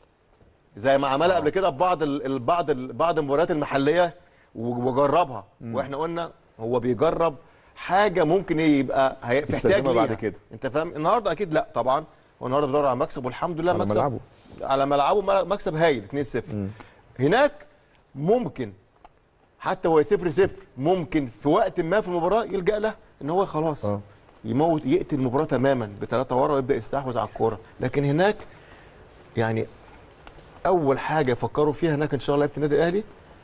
زي ما عملها قبل كده في بعض ال- ال- بعض ال- بعض المباريات المحليه و- وجربها. واحنا قلنا هو بيجرب حاجه ممكن يبقى هي- في احتياج
يستخدمها بعد
ليها.
كده.
انت فاهم النهارده اكيد لا طبعا هو النهارده بيدور على مكسب والحمد لله
على
مكسب
ملعبه.
على ملعبه مكسب هايل اتنين صفر. هناك ممكن حتى هو صفر صفر ممكن في وقت ما في المباراه يلجا له ان هو خلاص
آه.
يموت يقتل المباراه تماما بثلاثه ورا ويبدا يستحوذ على الكوره. لكن هناك يعني اول حاجه فكروا فيها هناك ان شاء الله لعيبه النادي الاهلي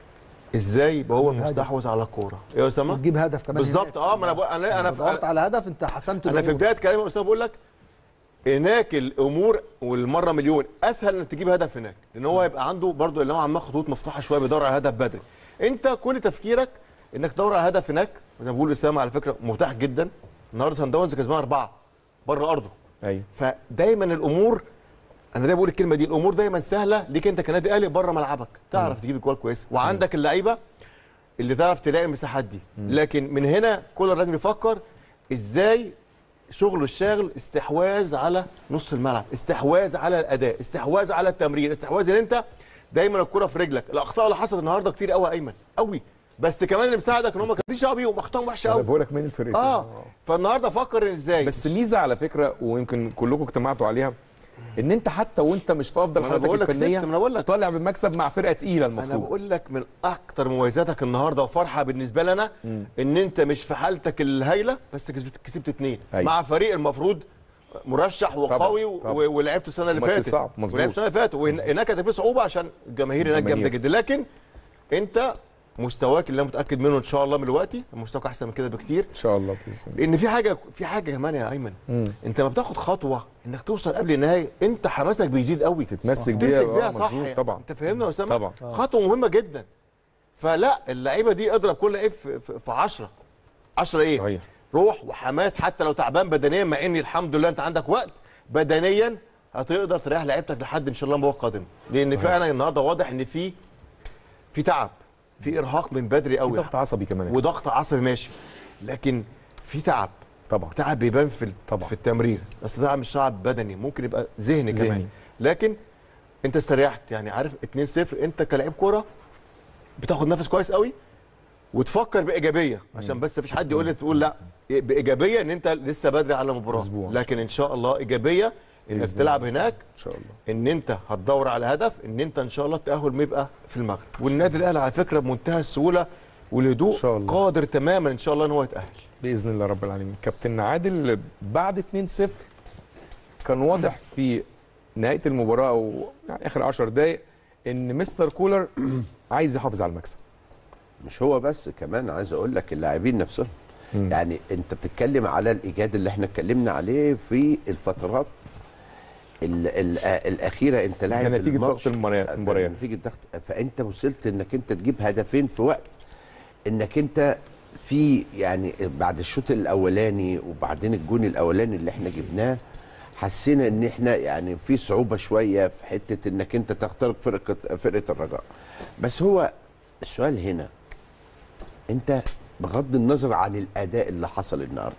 ازاي يبقى هو المستحوذ على الكوره. ايه يا اسامه؟
وتجيب هدف كمان
بالظبط.
هناك.
اه ما انا بقول انا انا
دورت على هدف انت حسمت
انا في
الأمور.
بدايه كلامي يا اسامه بقول لك هناك الامور والمره مليون اسهل انك تجيب هدف هناك لان هو يبقى عنده برضو اللي هو عمال خطوط مفتوحه شويه بيدور على هدف بدري. انت كل تفكيرك انك تدور على هدف هناك. انا بقول اسامه على فكره متاح جدا. النهارده سان داونز كسبان اربعه بره ارضه.
ايوه
فدايما الامور انا دايما بقول الكلمه دي الامور دايما سهله ليك انت كنادي اهلي بره ملعبك تعرف تجيب الكوره كويسه وعندك اللعيبه اللي تعرف تلاقي المساحات دي. لكن من هنا كولر لازم يفكر ازاي شغله الشاغل استحواذ على نص الملعب، استحواذ على الاداء، استحواذ على التمرير، استحواذ ان انت دايما الكره في رجلك. الاخطاء اللي حصلت النهارده كتير قوي يا ايمن قوي، بس كمان اللي مساعدك ان هم كان دعوه بيهم، اخطاء وحشه
انا
قوي.
بقول لك من الفرقتين.
اه فالنهارده فكر ازاي.
بس ميزه على فكره ويمكن كلكم اجتمعتوا عليها، ان انت حتى وانت مش في افضل
أنا بقول
حالاتك
لك
الفنيه
ست، ما أنا بقول لك.
طالع بمكسب مع فرقه تقيله
انا
المفروض.
بقول لك من اكتر مميزاتك النهارده وفرحه بالنسبه لنا ان انت مش في حالتك الهايله بس كسبت كسبت اثنين
أيوة.
مع فريق المفروض مرشح وقوي و-
طبعاً.
ولعبت السنه اللي
ماتش
فاتت
صعب، مظبوط.
ولعبت السنه اللي فاتت وهناك كانت في صعوبه عشان الجماهير هناك
الجماهير.
جامده جدا. لكن انت مستواك اللي انا متاكد منه ان شاء الله من دلوقتي مستواك احسن من كده بكتير.
ان شاء الله باذن الله.
لان في حاجه في حاجه كمان يا ايمن،
مم.
انت ما بتاخد خطوه انك توصل قبل النهايه انت حماسك بيزيد قوي،
تتمسك
تمسك
بيها
بيها
آه،
صح
مظبوط
يعني.
طبعا.
انت فاهمنا يا اسامه؟
طبعا.
خطوه مهمه جدا. فلا اللعيبه دي اضرب كل لعيب في في عشرة عشرة ايه؟
صحيح.
روح وحماس حتى لو تعبان بدنيا، مع ان الحمد لله انت عندك وقت بدنيا هتقدر تريح لعيبتك لحد ان شاء الله المباراه القادمه. لان فعلا النهارده واضح ان في في تعب، في ارهاق من بدري
في
قوي،
ضغط عصبي كمان.
وضغط عصبي ماشي، لكن في تعب.
طبعا.
تعب بيبان في
طبعا.
في التمرير، بس تعب مش تعب بدني، ممكن يبقى ذهني
ذهني.
كمان. لكن انت استريحت يعني، عارف اتنين صفر انت كلاعب كوره بتاخد نفس كويس قوي وتفكر بايجابيه، عشان بس مفيش حد يقول لي تقول لا بايجابيه ان انت لسه بدري على مباراه،
أسبوع.
لكن ان شاء الله ايجابيه انك
بإذن
تلعب
الله.
هناك،
ان شاء الله.
ان انت هتدور على هدف، ان انت ان شاء الله التاهل ما يبقى في المغرب. والنادي الاهلي على فكره بمنتهى السهوله والهدوء
إن شاء الله.
قادر تماما ان شاء الله ان هو يتاهل
باذن الله رب العالمين. كابتن عادل، بعد اتنين صفر كان واضح في نهايه المباراه او يعني اخر عشر دقائق ان مستر كولر عايز يحافظ على المكسب.
مش هو بس، كمان عايز اقول لك اللاعبين نفسهم.
مم.
يعني انت بتتكلم على الايجاد اللي احنا اتكلمنا عليه في الفترات ال ال الاخيره. انت لاعب
كان نتيجة
الماتش-
ضغط المباريات- المباريات.
نتيجه ضغط، فانت وصلت انك انت تجيب هدفين في وقت انك انت في يعني بعد الشوط الاولاني وبعدين الجون الاولاني اللي احنا جبناه حسينا ان احنا يعني في صعوبه شويه في حته انك انت تخترق فرقه فرقه الرجاء. بس هو السؤال هنا، انت بغض النظر عن الاداء اللي حصل النهارده،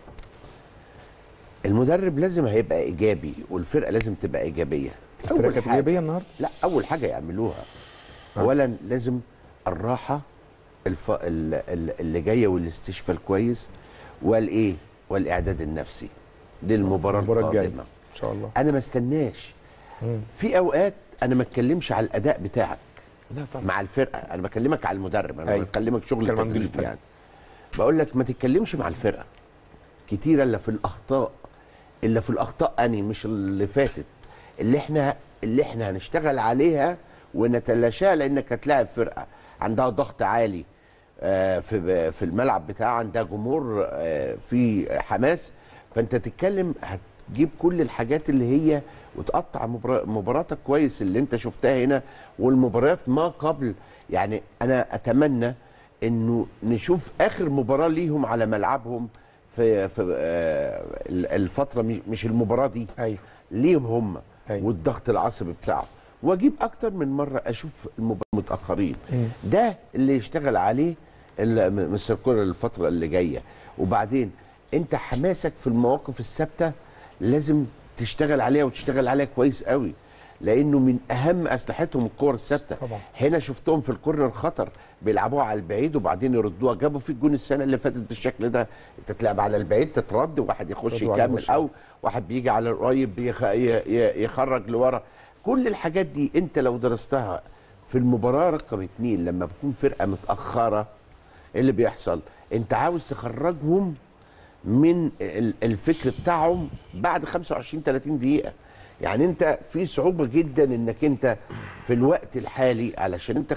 المدرب لازم هيبقى ايجابي والفرقه لازم تبقى ايجابيه.
الفرقه كانت ايجابيه النهارده؟
لا، اول حاجه يعملوها اولا لازم الراحه الف... ال- ال- اللي جايه والاستشفاء الكويس والايه والاعداد النفسي للمباراه
المباراة الجاية.
القادمه
ان شاء الله.
انا ما استناش. في اوقات انا ما اتكلمش على الاداء بتاعك
لا طبعا.
مع الفرقه، انا بكلمك على المدرب، انا
أيوة.
بكلمك شغل
بتكلم عن مدير
التدريب
الفني.
يعني. بقول لك ما تتكلمش مع الفرقه كتير الا في الاخطاء، الا في الاخطاء اني مش اللي فاتت، اللي احنا اللي احنا هنشتغل عليها ونتلاشاها، لانك هتلاعب فرقه عندها ضغط عالي آه، في في الملعب بتاعها، عندها جمهور آه، في حماس، فانت تتكلم هتجيب كل الحاجات اللي هي وتقطع مبارا- مباراتك كويس اللي انت شفتها هنا والمباريات ما قبل. يعني انا اتمنى انه نشوف اخر مباراه ليهم على ملعبهم في في آه، الفتره، مش- مش المباراه دي
ايوه
ليهم هم
أيوة.
والضغط العصبي بتاعهم، واجيب اكتر من مره اشوف المباراه متاخرين. ده اللي يشتغل عليه ال- مستر كولر الفتره اللي جايه. وبعدين انت حماسك في المواقف الثابته لازم تشتغل عليها وتشتغل عليها كويس قوي، لانه من اهم اسلحتهم الكور الثابته.
طبعا.
هنا شفتهم في الكورنر خطر بيلعبوها على البعيد وبعدين يردوها، جابوا في الجون السنه اللي فاتت بالشكل ده، انت تلعب على البعيد تترد وواحد يخش
يردوا على
يكمل
الوش.
او واحد بيجي على القريب بيخ... ي... ي... يخرج لورا. كل الحاجات دي انت لو درستها في المباراه رقم اتنين لما بتكون فرقه متاخره، ايه اللي بيحصل؟ انت عاوز تخرجهم من ال- الفكر بتاعهم بعد خمسة وعشرين ثلاثين دقيقه. يعني انت في صعوبه جدا انك انت في الوقت الحالي علشان انت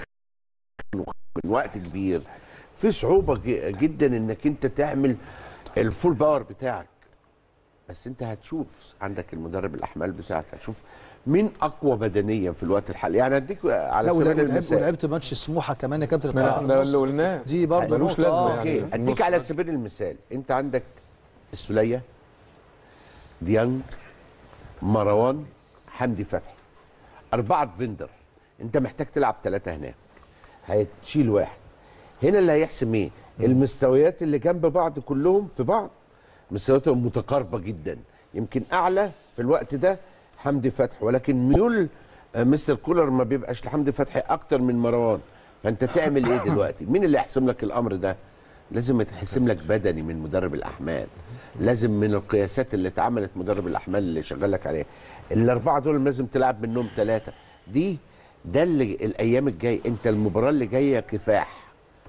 من وقت كبير، في صعوبه ج- جدا انك انت تعمل الفول باور بتاعك. بس انت هتشوف عندك المدرب الاحمال بتاعك، هتشوف مين اقوى بدنيا في الوقت الحالي. يعني اديك على
لا
سبيل
ولعبت
المثال،
ولعبت ماتش سموحه كمان يا كابتن.
ما
في
احنا
النص.
اللي قلناه
دي برضه
ملوش
نقطة.
لازمه
آه.
يعني
اوكي
في
اديك
النص.
على سبيل المثال، انت عندك السوليه، ديانج، مروان، حمدي فتحي، اربعه فيندر، انت محتاج تلعب ثلاثه هناك، هتشيل واحد. هنا اللي هيحسم ايه؟ المستويات اللي جنب بعض كلهم في بعض مستوياتهم متقاربه جدا، يمكن اعلى في الوقت ده حمدي فتحي، ولكن ميول آه، مستر كولر ما بيبقاش لحمدي فتحي اكتر من مروان. فانت تعمل ايه دلوقتي؟ مين اللي يحسم لك الامر ده؟ لازم يتحسم لك بدني من مدرب الاحمال، لازم من القياسات اللي اتعملت مدرب الاحمال اللي شغال لك عليها. الاربعه دول لازم تلعب منهم ثلاثه. دي ده اللي الايام الجايه، انت المباراه اللي جايه كفاح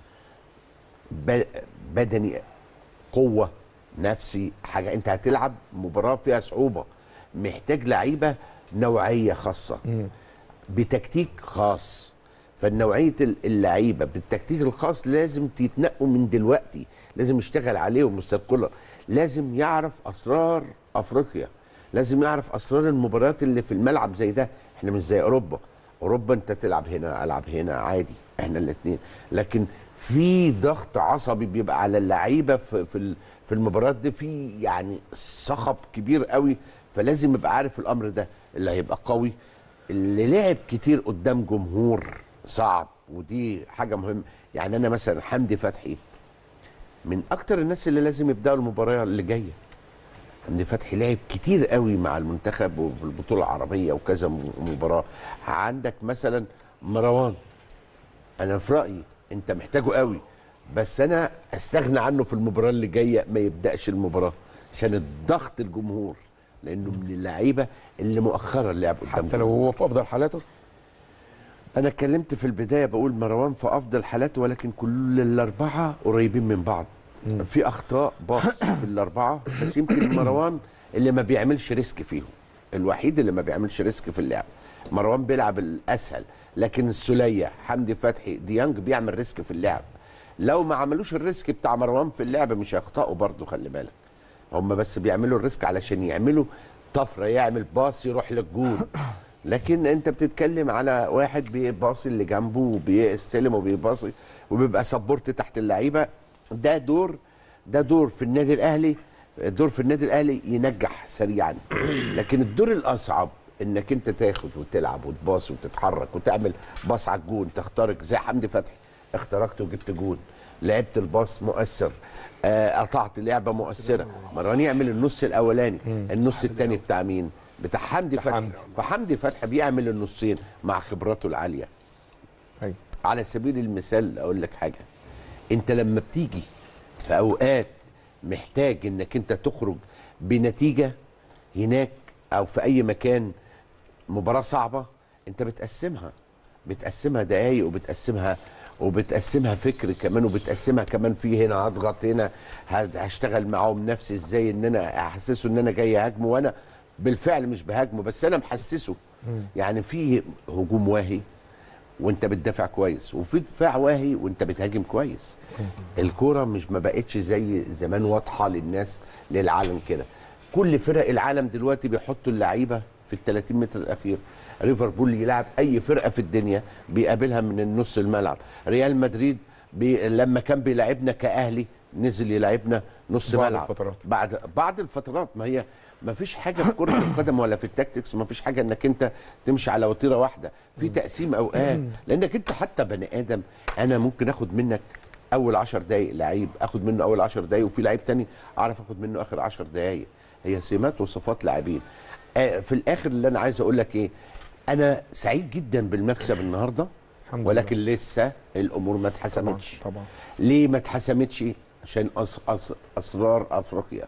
بدني، قوه، نفسي، حاجه. انت هتلعب مباراه فيها صعوبه، محتاج لعيبه نوعيه خاصه بتكتيك خاص. فالنوعيه اللعيبه بالتكتيك الخاص لازم تتنقوا من دلوقتي، لازم يشتغل عليهم مستر كولر، لازم يعرف اسرار افريقيا، لازم يعرف اسرار المباريات اللي في الملعب زي ده. احنا مش زي اوروبا، اوروبا انت تلعب هنا العب هنا عادي، احنا الاثنين. لكن في ضغط عصبي بيبقى على اللعيبه في في في المباريات دي، في يعني صخب كبير قوي، فلازم يبقى عارف الامر ده. اللي هيبقى قوي اللي لعب كتير قدام جمهور صعب، ودي حاجه مهمه. يعني انا مثلا حمدي فتحي من اكتر الناس اللي لازم يبداوا المباراه اللي جايه. حمدي فتحي لعب كتير قوي مع المنتخب والبطوله العربيه وكذا مباراه. عندك مثلا مروان، انا في رايي انت محتاجه قوي، بس انا استغنى عنه في المباراه اللي جايه، ما يبداش المباراه عشان الضغط الجمهور، لانه من اللعيبه اللي مؤخرا لعب قدام
حتى لو هو في افضل حالاته.
انا اتكلمت في البدايه بقول مروان في افضل حالاته، ولكن كل الاربعه قريبين من بعض. مم. في اخطاء باص في الاربعه، بس يمكن مروان اللي ما بيعملش ريسك فيهم، الوحيد اللي ما بيعملش ريسك في اللعب. مروان بيلعب الاسهل، لكن السوليه، حمدي فتحي، ديانج بيعمل ريسك في اللعب. لو ما عملوش الريسك بتاع مروان في اللعب مش هيخطئوا برضه، خلي بالك. هم بس بيعملوا الريسك علشان يعملوا طفره، يعمل باص يروح للجول. لكن انت بتتكلم على واحد بيباصي اللي جنبه وبيستلم وبيباصي وبيبقى سبورت تحت اللعيبه. ده دور ده دور في النادي الاهلي، الدور في النادي الاهلي ينجح سريعا. لكن الدور الاصعب انك انت تاخد وتلعب وتباص وتتحرك وتعمل باص على الجون، تخترق زي حمدي فتحي، اخترقت وجبت جون، لعبت الباص مؤثر، آه قطعت لعبه مؤثره. مروان يعمل النص الاولاني، النص الثاني بتاع مين؟ بتاع حمدي فتحي. فحمدي فتحي بيعمل النصين مع خبراته العاليه.
أي.
على سبيل المثال اقول لك حاجه، انت لما بتيجي في اوقات محتاج انك انت تخرج بنتيجه هناك او في اي مكان، مباراه صعبه، انت بتقسمها بتقسمها دقايق وبتقسمها وبتقسمها فكر كمان، وبتقسمها كمان في هنا هضغط، هنا هشتغل معاهم نفسي ازاي ان انا احسسه ان انا جاي اهاجمه، وانا بالفعل مش بهاجمه بس انا محسسه. يعني في هجوم واهي وانت بتدافع كويس، وفي دفاع واهي وانت بتهاجم كويس. الكوره مش ما بقتش زي زمان واضحه للناس للعالم كده. كل فرق العالم دلوقتي بيحطوا اللعيبه في ال ثلاثين متر الاخير. ليفربول يلعب اي فرقه في الدنيا بيقابلها من النص الملعب. ريال مدريد بي لما كان بيلعبنا كاهلي نزل يلعبنا نص
بعض
ملعب
الفترات.
بعد بعض الفترات. ما هي ما فيش حاجه في كره القدم ولا في التاكتكس، ما فيش حاجه انك انت تمشي على وتيره واحده، في تقسيم اوقات. لانك انت حتى بني ادم، انا ممكن اخد منك اول عشر دقائق لعيب، اخد منه اول عشر دقائق، وفي لعيب تاني اعرف اخد منه اخر عشر دقائق. هي سمات وصفات لاعبين. آه في الاخر اللي انا عايز اقول لك ايه، انا سعيد جدا بالمكسب النهارده، ولكن لله. لسه الامور ما اتحسمتش.
طبعا, طبعا.
ليه ما اتحسمتش؟ عشان أس أس اسرار افريقيا،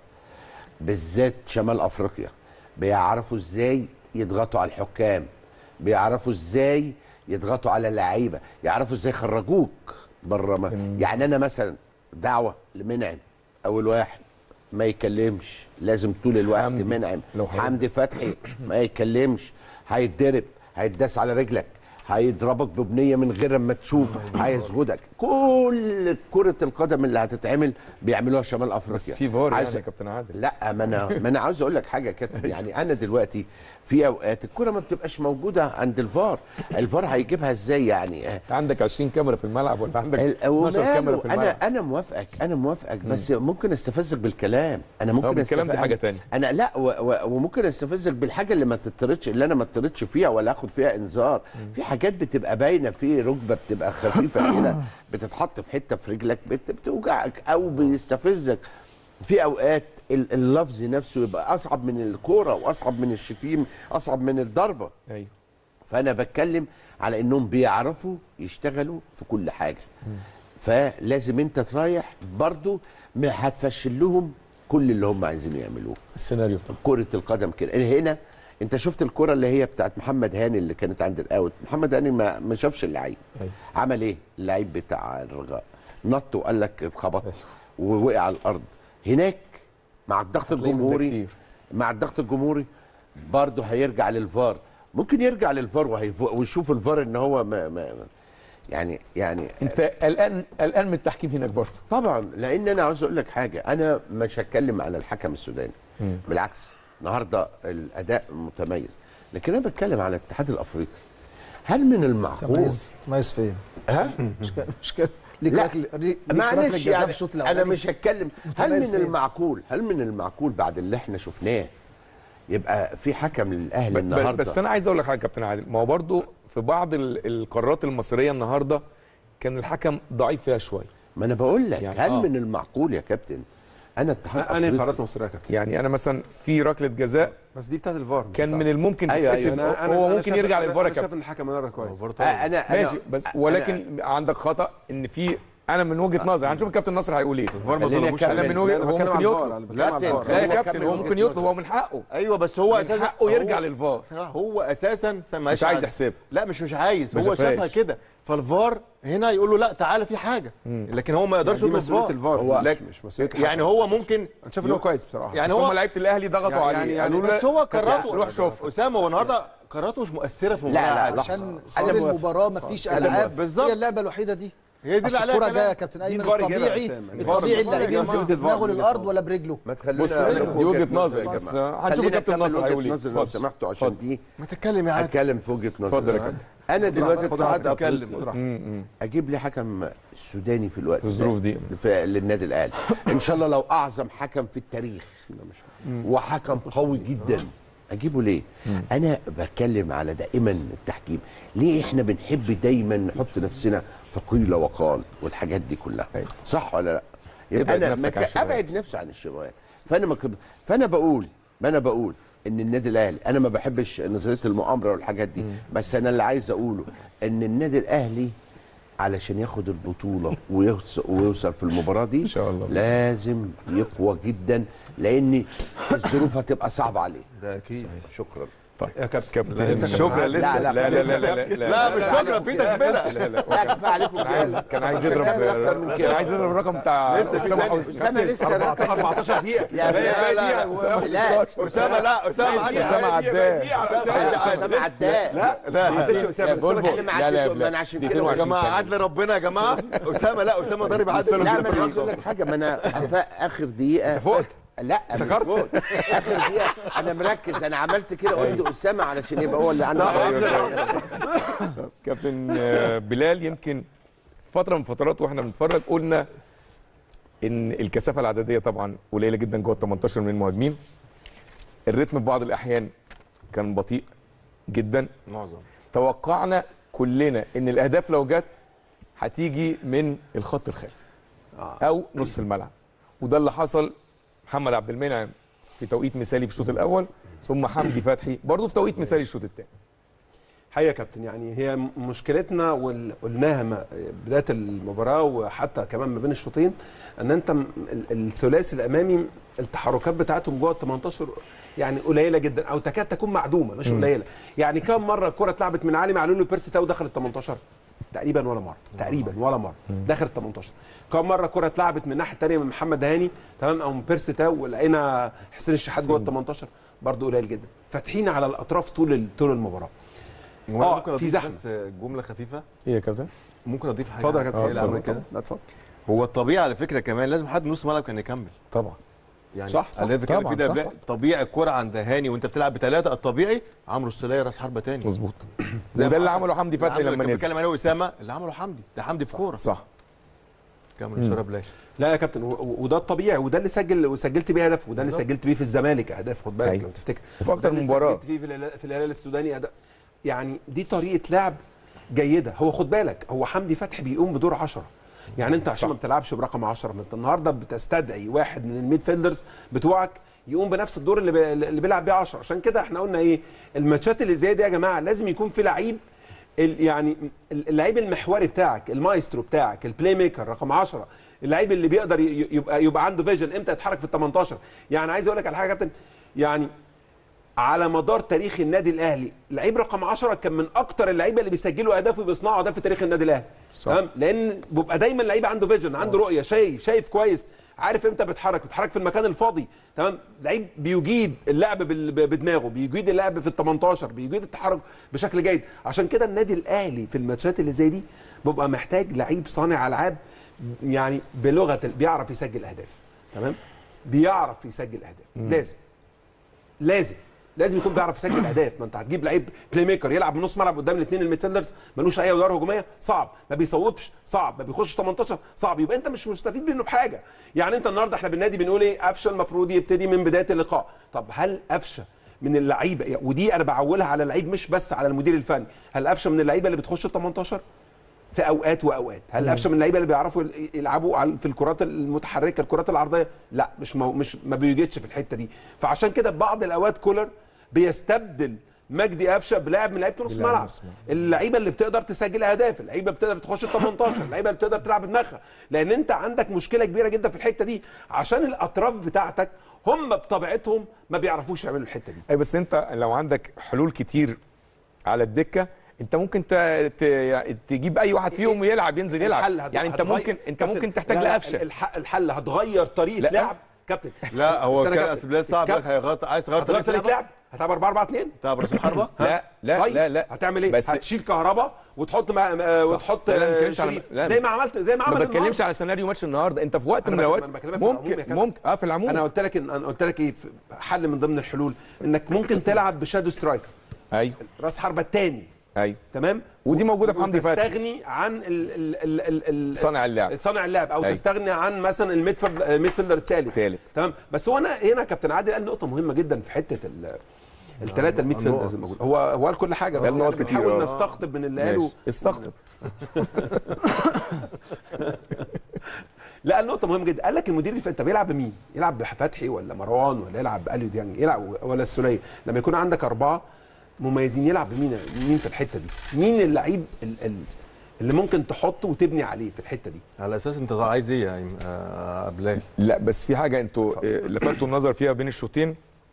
بالذات شمال افريقيا، بيعرفوا ازاي يضغطوا على الحكام، بيعرفوا ازاي يضغطوا على اللعيبه، يعرفوا ازاي يخرجوك بره. ما يعني انا مثلا دعوه لمنعم اول واحد ما يتكلمش، لازم طول الوقت حمدي. منعم حمدي فتحي ما يتكلمش، هيتضرب، هيتداس على رجلك، هيضربك ببنيه من غير ما تشوف، هيسجدك. كل كره القدم اللي هتتعمل بيعملوها شمال افريقيا.
بس في فار
عايز...
يعني يا كابتن عادل.
لا ما انا ما انا عاوز اقول لك حاجه كده. يعني انا دلوقتي في اوقات الكره ما بتبقاش موجوده عند الفار، الفار هيجيبها ازاي يعني؟
انت عندك عشرين كاميرا في الملعب ولا عندك اتناشر كاميرا في الملعب؟
انا انا موافقك انا موافقك بس م. ممكن استفزك بالكلام. انا ممكن
بالكلام دي حاجه ثانيه.
انا لا و... و... وممكن استفزك بالحاجه اللي ما تطردش، اللي انا ما اطردش فيها ولا اخد فيها انذار. في حاجات بتبقى باينه، في ركبه بتبقى خفيفه كده بتتحط في حته في رجلك بت- بتوجعك او بيستفزك. في اوقات ال- اللفظ نفسه يبقى اصعب من الكوره واصعب من الشتيم، اصعب من الضربه.
ايوه
فانا بتكلم على انهم بيعرفوا يشتغلوا في كل حاجه. فلازم انت تريح برضو، ما هتفشل لهم كل اللي هم عايزين يعملوه.
السيناريو
كرة القدم كده هنا انت شفت الكرة اللي هي بتاعت محمد هاني اللي كانت عند الاوت. محمد هاني ما ما شافش اللعيب.
أيوة.
عمل ايه اللعيب بتاع الرجاء؟ نط وقال لك اتخبط ووقع على الارض. هناك مع الضغط
هتلاقيه من ده
الجمهوري
كتير.
مع الضغط الجمهوري برضه هيرجع للفار. ممكن يرجع للفار وهيف- ويشوف الفار ان هو ما ما يعني يعني
انت قلقان قلقان من التحكيم هناك برضه.
طبعا، لان انا عاوز اقول لك حاجه، انا مش هتكلم على الحكم السوداني، بالعكس النهارده الاداء متميز، لكن انا بتكلم على الاتحاد الافريقي. هل من المعقول
تميز تميز فين؟
ها
مش كده مش كده ليك
لا،
ركله ليك
معلش
ركله جزاء
يعني
في الشوط
انا
الاولاني.
مش هتكلم. هل
متميز
من
فين؟
المعقول هل من المعقول بعد اللي احنا شفناه يبقى في حكم للاهلي
ب-
النهارده؟
بس انا عايز اقول لك حاجه يا كابتن عادل، ما هو برضه في بعض ال- القارات المصريه النهارده كان الحكم ضعيف فيها شويه.
ما انا بقول لك
يعني
هل
آه.
من المعقول يا كابتن انا اتحاد
انا
افريقي
قرارات مصريه يا كابتن،
يعني انا مثلا في ركله جزاء
بس دي بتاعت الفار مش
كان
بتاعت-
من الممكن
أيوة،
تتحسب.
أيوة.
أنا- أنا-
هو
أنا
ممكن
شايف-
يرجع
أنا-
للفار يا
انا شايف
كابتن.
ان الحكم النهارده كويس.
آه، انا أنا-
ماشي بس
أنا-
ولكن عندك خطا ان في انا من وجهه نظري هنشوف الكابتن نصر هيقول ايه.
الفار ما
خليني
طلبوش
أكمل.
انا من وجهه
أنا
هو
بتكلم
ممكن
على الفار،
يطلب.
أنا بتكلم
لا،
على الفار.
تاني.
لا يا
خليني
كابتن
أكمل
هو
وجهة
ممكن يطلب،
نظري.
هو من حقه
ايوه بس هو
من
اساسا
حقه يرجع
هو-
للفار.
هو اساسا
مش عايز يحسبها.
لا مش مش عايز،
ما
هو شافها
شافهاش.
كده، فالفار هنا يقول له لا تعالى في حاجه، لكن هو ما يقدرش
دي
يقول
مسؤوليه
للفار.
الفار
هو-
مش مش مسؤوليه الحكم.
يعني هو ممكن
انا شايف ان هو كويس بصراحه.
يعني
بس هم
هو
لعيبه الاهلي ضغطوا
يعني-
عليه
يعني
قالوا له
بس هو
لا،
قراراته
روح شوف.
اسامه هو النهارده قراراته مش مؤثره في المباراه.
لا، لا،
عادي.
لحظة.
عشان
أنا
سؤال
موافق.
المباراه مفيش
أنا
العاب
موافق. بالظبط.
هي اللعبه الوحيده دي.
هي دي اللي
أصل
عليها
الكوره
كلام.
جايه يا كابتن ايمن،
الفار يجيبها
الطبيعي
يا أسامة. الفار-
الطبيعي
الفار يا
اللعيب ينزل
جماعة.
بدماغه
الفار
للارض
وجهة
ولا برجله.
ما تخلونا
بص
نقول
دي وجهه
نظر
نظر
يا
بس
جماعة.
هنشوف
خلينا
الكابتن
نكمل
نصر
وجهة
هيقول ايه.
نظر لو
اتفضل.
سمحتوا عشان
اتفضل.
دي
ما تتكلم يا عادل.
اتكلم في وجهه نظر.
اتفضل يا كابتن.
انا دلوقتي
خد
اتحاد
راحتك،
افريقي
اتكلم، خد راحتك.
اجيب لي حكم سوداني في الوقت
في الظروف
ده
دي.
في للنادي الاهلي ان شاء الله لو اعظم حكم في التاريخ بسم الله ما شاء الله وحكم قوي جدا اجيبه ليه؟ انا بتكلم على دائما التحكيم. ليه احنا بنحب دايما نحط نفسنا ثقيله وقال والحاجات دي كلها؟
أيوة.
صح ولا لا؟ يبقى
ابعد
انا
نفسك
مك-
عن الشبهات.
ابعد نفسي عن الشبهات. فانا ما كب... فانا بقول ما انا بقول ان النادي الاهلي، انا ما بحبش نظريه المؤامره والحاجات دي، بس انا اللي عايز اقوله ان النادي الاهلي علشان ياخد البطوله ويوصل, ويوصل في المباراه دي
إن شاء الله.
لازم يقوى جدا، لان الظروف هتبقى صعبه عليه.
ده اكيد.
شكرا.
طيب
يا كابتن
كابتن
شكرا لسه.
لا،
لا لا لا لا لا
لا مش شكرا في تكمله.
لا لا
لا كفايه عليكم
كان عايز
كده.
كان عايز
مش هنعمل
يضرب
أكتر من كده.
كان عايز يضرب الرقم بتاع
لسه في
اسامه
تاني.
حسني.
اسامه لسه رقم
أربعتاشر دقيقة.
لا لا لا
أسامة
لا
اسامه لا اسامه عادي.
أسامة عداه.
اسامه عداء
لا لا
معلش
لا
يا أسامة،
يا
لسه
بلبل.
بتكلم.
لا لا ما انا عشان كده
يا
اتنين
جماعه
ثانية.
عدل ربنا يا جماعه. اسامه لا اسامه ضارب عادل.
لا ما انا عايز اقول لك حاجه، ما انا في اخر دقيقه
أنت فقت؟
لا مش فقت. اخر دقيقه انا مركز، انا عملت كده قلت اسامه علشان يبقى هو اللي عنده
أيوة، كابتن آه، بلال، يمكن فتره من فترات واحنا بنتفرج قلنا ان الكثافه العدديه طبعا قليله جدا جوه ال تمنتاشر من المهاجمين. الريتم في بعض الاحيان كان بطيء جدا.
معظم
توقعنا كلنا ان الاهداف لو جت هتيجي من الخط الخلفي او نص الملعب، وده اللي حصل. محمد عبد المنعم في توقيت مثالي في الشوط الاول، ثم حمدي فتحي برضه في توقيت مثالي الشوط الثاني.
حقيقة يا كابتن، يعني هي مشكلتنا وقلناها ما- بدايه المباراه وحتى كمان ما بين الشوطين، ان انت م- ال- الثلاثي الامامي التحركات بتاعتهم جوه ال تمنتاشر يعني قليله جدا او تكاد تكون معدومه مش قليله. يعني كم مره الكره اتلعبت من علي معلول وبيرسي تاو دخل ال تمنتاشر؟ تقريبا ولا مره، تقريبا ولا مره داخل ال تمنتاشر. كم مره الكره اتلعبت من الناحيه الثانيه من محمد هاني تمام او من بيرسي تاو ولقينا حسين الشحات جوه ال تمنتاشر؟ برضه قليل جدا. فاتحين على الاطراف طول ال- طول المباراه.
آه
آه،
في
في
زحمه.
زحمة.
بس جمله خفيفه
ايه يا كابتن؟
ممكن اضيف حاجه.
اتفضل يا كابتن.
إيه اللي عمل
اتفضل.
كده؟
لا اتفضل.
هو الطبيعي على فكره كمان لازم حد نص ملعب كان يكمل
طبعا
يعني.
صح، صح.
اللي بتكلم
طبعاً،
فيه ده
صح،
بقى-
صح.
طبيعي الكره عند هاني وانت بتلعب بثلاثه، الطبيعي عمرو السوليه راس حربه تاني.
مظبوط.
زي
وده
ما
اللي
عمل-
عمله حمدي فتحي
اللي
لما
كان
نزل.
بيتكلم عليه اسامه اللي عمله حمدي، ده حمدي في كوره.
صح.
كمل بسرعه بلاش.
لا يا كابتن، و- و- وده الطبيعي وده اللي سجل وسجلت بيه هدف وده اللي
بالظبط.
سجلت بيه في الزمالك اهداف، خد بالك
أيوة.
لو تفتكر.
وفي أكتر
وده اللي
من مباراة.
سجلت فيه في الهلال- في الهلال السوداني أداء. يعني دي طريقه لعب جيده. هو خد بالك هو حمدي فتحي بيقوم بدور عشرة، يعني انت عشان ما بتلعبش برقم عشرة، انت النهارده بتستدعي واحد من الميد فيلدرز بتوعك يقوم بنفس الدور اللي بي... اللي بيلعب بيه عشرة. عشان كده احنا قلنا ايه، الماتشات اللي زي دي يا جماعه لازم يكون في لعيب، يعني اللعيب المحوري بتاعك، المايسترو بتاعك، البلاي ميكر رقم عشرة، اللعيب اللي بيقدر يبقى يبقى عنده فيجن امتى يتحرك في ال تمنتاشر. يعني عايز اقول لك على حاجه يا كابتن، يعني على مدار تاريخ النادي الاهلي لعيب رقم عشرة كان من اكتر اللعيبه اللي بيسجلوا اهداف وبيصنعوا اهداف في تاريخ النادي الاهلي. تمام، لان بيبقى دايما لعيب عنده فيجن، عنده رؤيه، شايف شايف كويس، عارف امتى بيتحرك، بيتحرك في المكان الفاضي. تمام، لعيب بيجيد اللعب بدماغه، بيجيد اللعب في ال تمنتاشر، بيجيد التحرك بشكل جيد. عشان كده النادي الاهلي في الماتشات اللي زي دي بيبقى محتاج لعيب صانع العاب، يعني بلغه بيعرف يسجل اهداف. تمام، بيعرف يسجل اهداف. لازم لازم لازم يكون بيعرف يسجل اهداف. ما انت هتجيب لعيب بلاي ميكر يلعب من نص ملعب قدام الاثنين الميدفيلدرز ملوش اي ادوار هجوميه، صعب، ما بيصوبش، صعب، ما بيخش تمنتاشر، صعب، يبقى انت مش مستفيد منه بحاجه. يعني انت النهارده احنا بالنادي بنقول ايه، قفشه المفروض يبتدي من بدايه اللقاء. طب هل قفشه من اللعيبه، ودي انا بعولها على اللعيب مش بس على المدير الفني، هل قفشه من اللعيبه اللي بتخش ال تمنتاشر في اوقات واوقات؟ هل قفشه من اللعيبه اللي بيعرفوا يلعبوا في الكرات المتحركه، الكرات العرضيه؟ لا، مش مو مش ما بيوجدش في الحته دي. فعشان كده بعض الاوقات كولر بيستبدل مجدي قفشه بلاعب من لعيبه نص ملعب، اللعيبه اللي بتقدر تسجل اهداف، اللعيبه بتقدر تخش ال تمنتاشر، اللعيبه اللي بتقدر تلعب بدماغها، لان انت عندك مشكله كبيره جدا في الحته دي، عشان الاطراف بتاعتك هم بطبيعتهم ما بيعرفوش يعملوا الحته دي.
اي بس انت لو عندك حلول كتير على الدكه، انت ممكن ت... ت... تجيب اي واحد فيهم ويلعب، ينزل يلعب. يعني انت ممكن انت ممكن تحتاج لقفشه.
الحل هتغير طريقه لعب كابتن.
لا هو كان استبدال صعب لك، هيغطي، عايز تغير
طريقه لعب، هتلعب أربعة أربعة اتنين،
تلعب راس الحربه.
لا لا
طيب.
لا لا
هتعمل ايه؟
بس
هتشيل كهربا وتحط مع... وتحط شريف زي ما عملت زي ما عمل.
ما بتكلمش على سيناريو ماتش النهارده، انت في وقت من الاوقات ممكن ممكن اه في العموم.
انا قلت لك انا قلت لك ايه حل من ضمن الحلول، انك ممكن تلعب بشادو سترايكر.
ايوه،
راس حربه الثاني.
ايوه
تمام،
ودي موجوده في حمدي فتحي.
تستغني عن ال ال ال ال
صانع اللعب
صانع اللعب او
أيوة.
تستغني عن مثلا الميدفيلدر الثالث. تمام، بس هو انا هنا كابتن عادل قال نقطه مهمه جدا في حته الثلاثه الميدفيلدرز الموجوده. هو هو قال كل حاجه، بس يعني بنحاول نستقطب من اللي قاله.
استقطب.
لا، النقطه مهمه جدا. قال لك المدير الفني انت بيلعب بمين؟ يلعب بفتحي ولا مروان ولا يلعب باليو ديانج يلعب ولا السوليه؟ لما يكون عندك اربعه مميزين يلعب بمين؟ مين في الحته دي؟ مين اللعيب اللي ممكن تحطه وتبني عليه في الحته دي؟
على اساس انت عايز ايه يعني قبلها؟
لا بس في حاجه انتوا لفتوا النظر فيها بين الشوطين،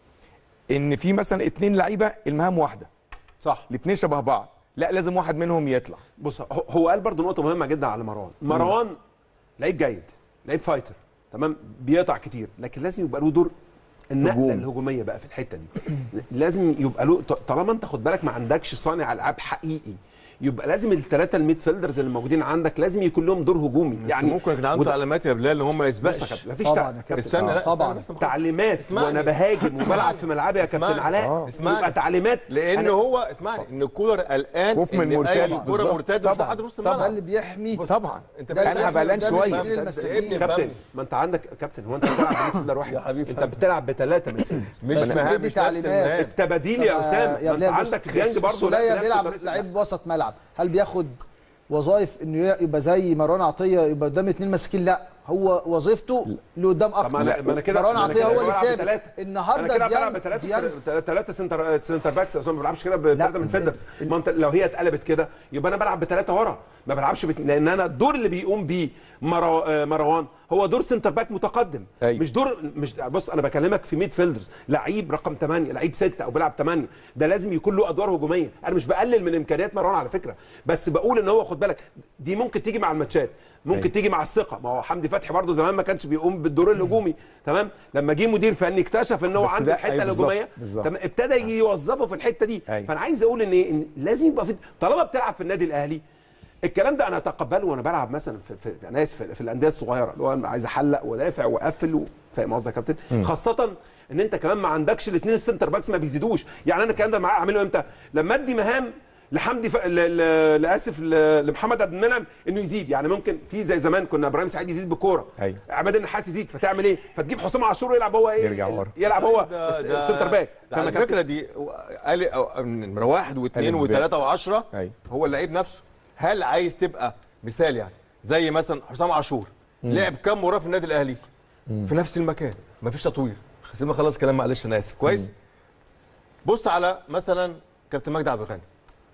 ان في مثلا اتنين لعيبه المهام واحده.
صح،
الاتنين شبه بعض، لا لازم واحد منهم يطلع.
بص، هو قال برضو نقطه مهمه جدا على مروان. مروان لعيب جيد، لعيب فايتر، تمام، بيقطع كتير، لكن لازم يبقى له دور النقله الهجوميه بقى في الحته دي. لازم يبقى له، طالما انت خد بالك ما عندكش صانع العاب حقيقي، يبقى لازم الثلاثه الميد فيلدرز اللي موجودين عندك لازم يكون لهم دور هجومي. يعني
ممكن يكون عنده تعليمات يا بلال ان هم ما يسبقش.
مفيش
طبعا يا
استنى، لا
طبعا
تعليمات وانا بهاجم وبلعب في ملعبي يا كابتن علاء، يبقى تعليمات.
لان هو اسمعني ان كولر قلقان
خوف من مرتد،
الكوره مرتده لحد نص الملعب.
ده اللي بيحمي
طبعا
انت
انا بقلان شويه
كابتن. ما انت عندك كابتن، هو انت بتلعب بميدفيلدر واحد يا حبيبي، انت بتلعب بثلاثه ميدفيلدرز
مش مهام، مش تعليمات،
التباديل يا اسامه. انت عندك ديانج برضه
بيلعب لعيب وسط ملعب، هل بياخد وظائف انه يبقى زي مروان عطيه يبقى قدام اثنين ماسكين؟ لا، هو وظيفته لقدام اكتر.
ما انا كده
مروان عطيه هو اللي ثابت النهارده.
انا كده بلعب بثلاثه ثلاثه سنتر سنتر باكس، اصلا ما بلعبش كده بثلاثه من فيلدرز. ما انت لو هي اتقلبت كده يبقى انا بلعب بثلاثه ورا، ما بلعبش بت... لان انا الدور اللي بيقوم بيه مرو... مروان هو دور سنتر باك متقدم. أي. مش دور مش بص، انا بكلمك في ميد فيلدرز، لعيب رقم ثمانية، لعيب ستة او بيلعب ثمانية، ده لازم يكون له ادوار هجوميه. انا مش بقلل من امكانيات مروان على فكره، بس بقول ان هو خد بالك دي ممكن تيجي مع الماتشات، ممكن أي. تيجي مع الثقه. ما هو حمدي فتحي برضه زمان ما كانش بيقوم بالدور الهجومي، تمام، لما جه مدير فني اكتشف ان هو عنده الحته الهجوميه، تمام، ابتدى يوظفه في الحته دي. أي. فانا عايز اقول ان ايه، ان لازم يبقى في، طالما بتلعب في النادي الاهلي الكلام ده انا اتقبله وانا بلعب مثلا في, في انا اسف في الانديه الصغيره اللي هو عايز احلق ودافع واقفل، فاهم قصدي يا كابتن؟ خاصه ان انت كمان ما عندكش الاثنين السنتر باكس ما بيزيدوش. يعني انا الكلام ده معاه اعمله امتى؟ لما ادي مهام لحمدي ف... ل... ل... لاسف ل... لمحمد عبد المنعم انه يزيد. يعني ممكن في زي زمان كنا ابراهيم سعيد يزيد بالكوره،
أيوة.
عماد النحاس يزيد، فتعمل ايه؟ فتجيب حسام عاشور يلعب هو ايه؟
يرجع ورا،
يلعب هو السنتر باك.
على فكره دي قال من واحد واثنين وثلاثه وعشره هو اللعيب نفسه. هل عايز تبقى مثال يعني زي مثلا حسام عاشور لعب كام مباراه في النادي الاهلي في نفس المكان مفيش تطوير. سيبنا خلاص كلام معلش انا اسف كويس. مم. بص على مثلا كابتن مجدي عبد الغني،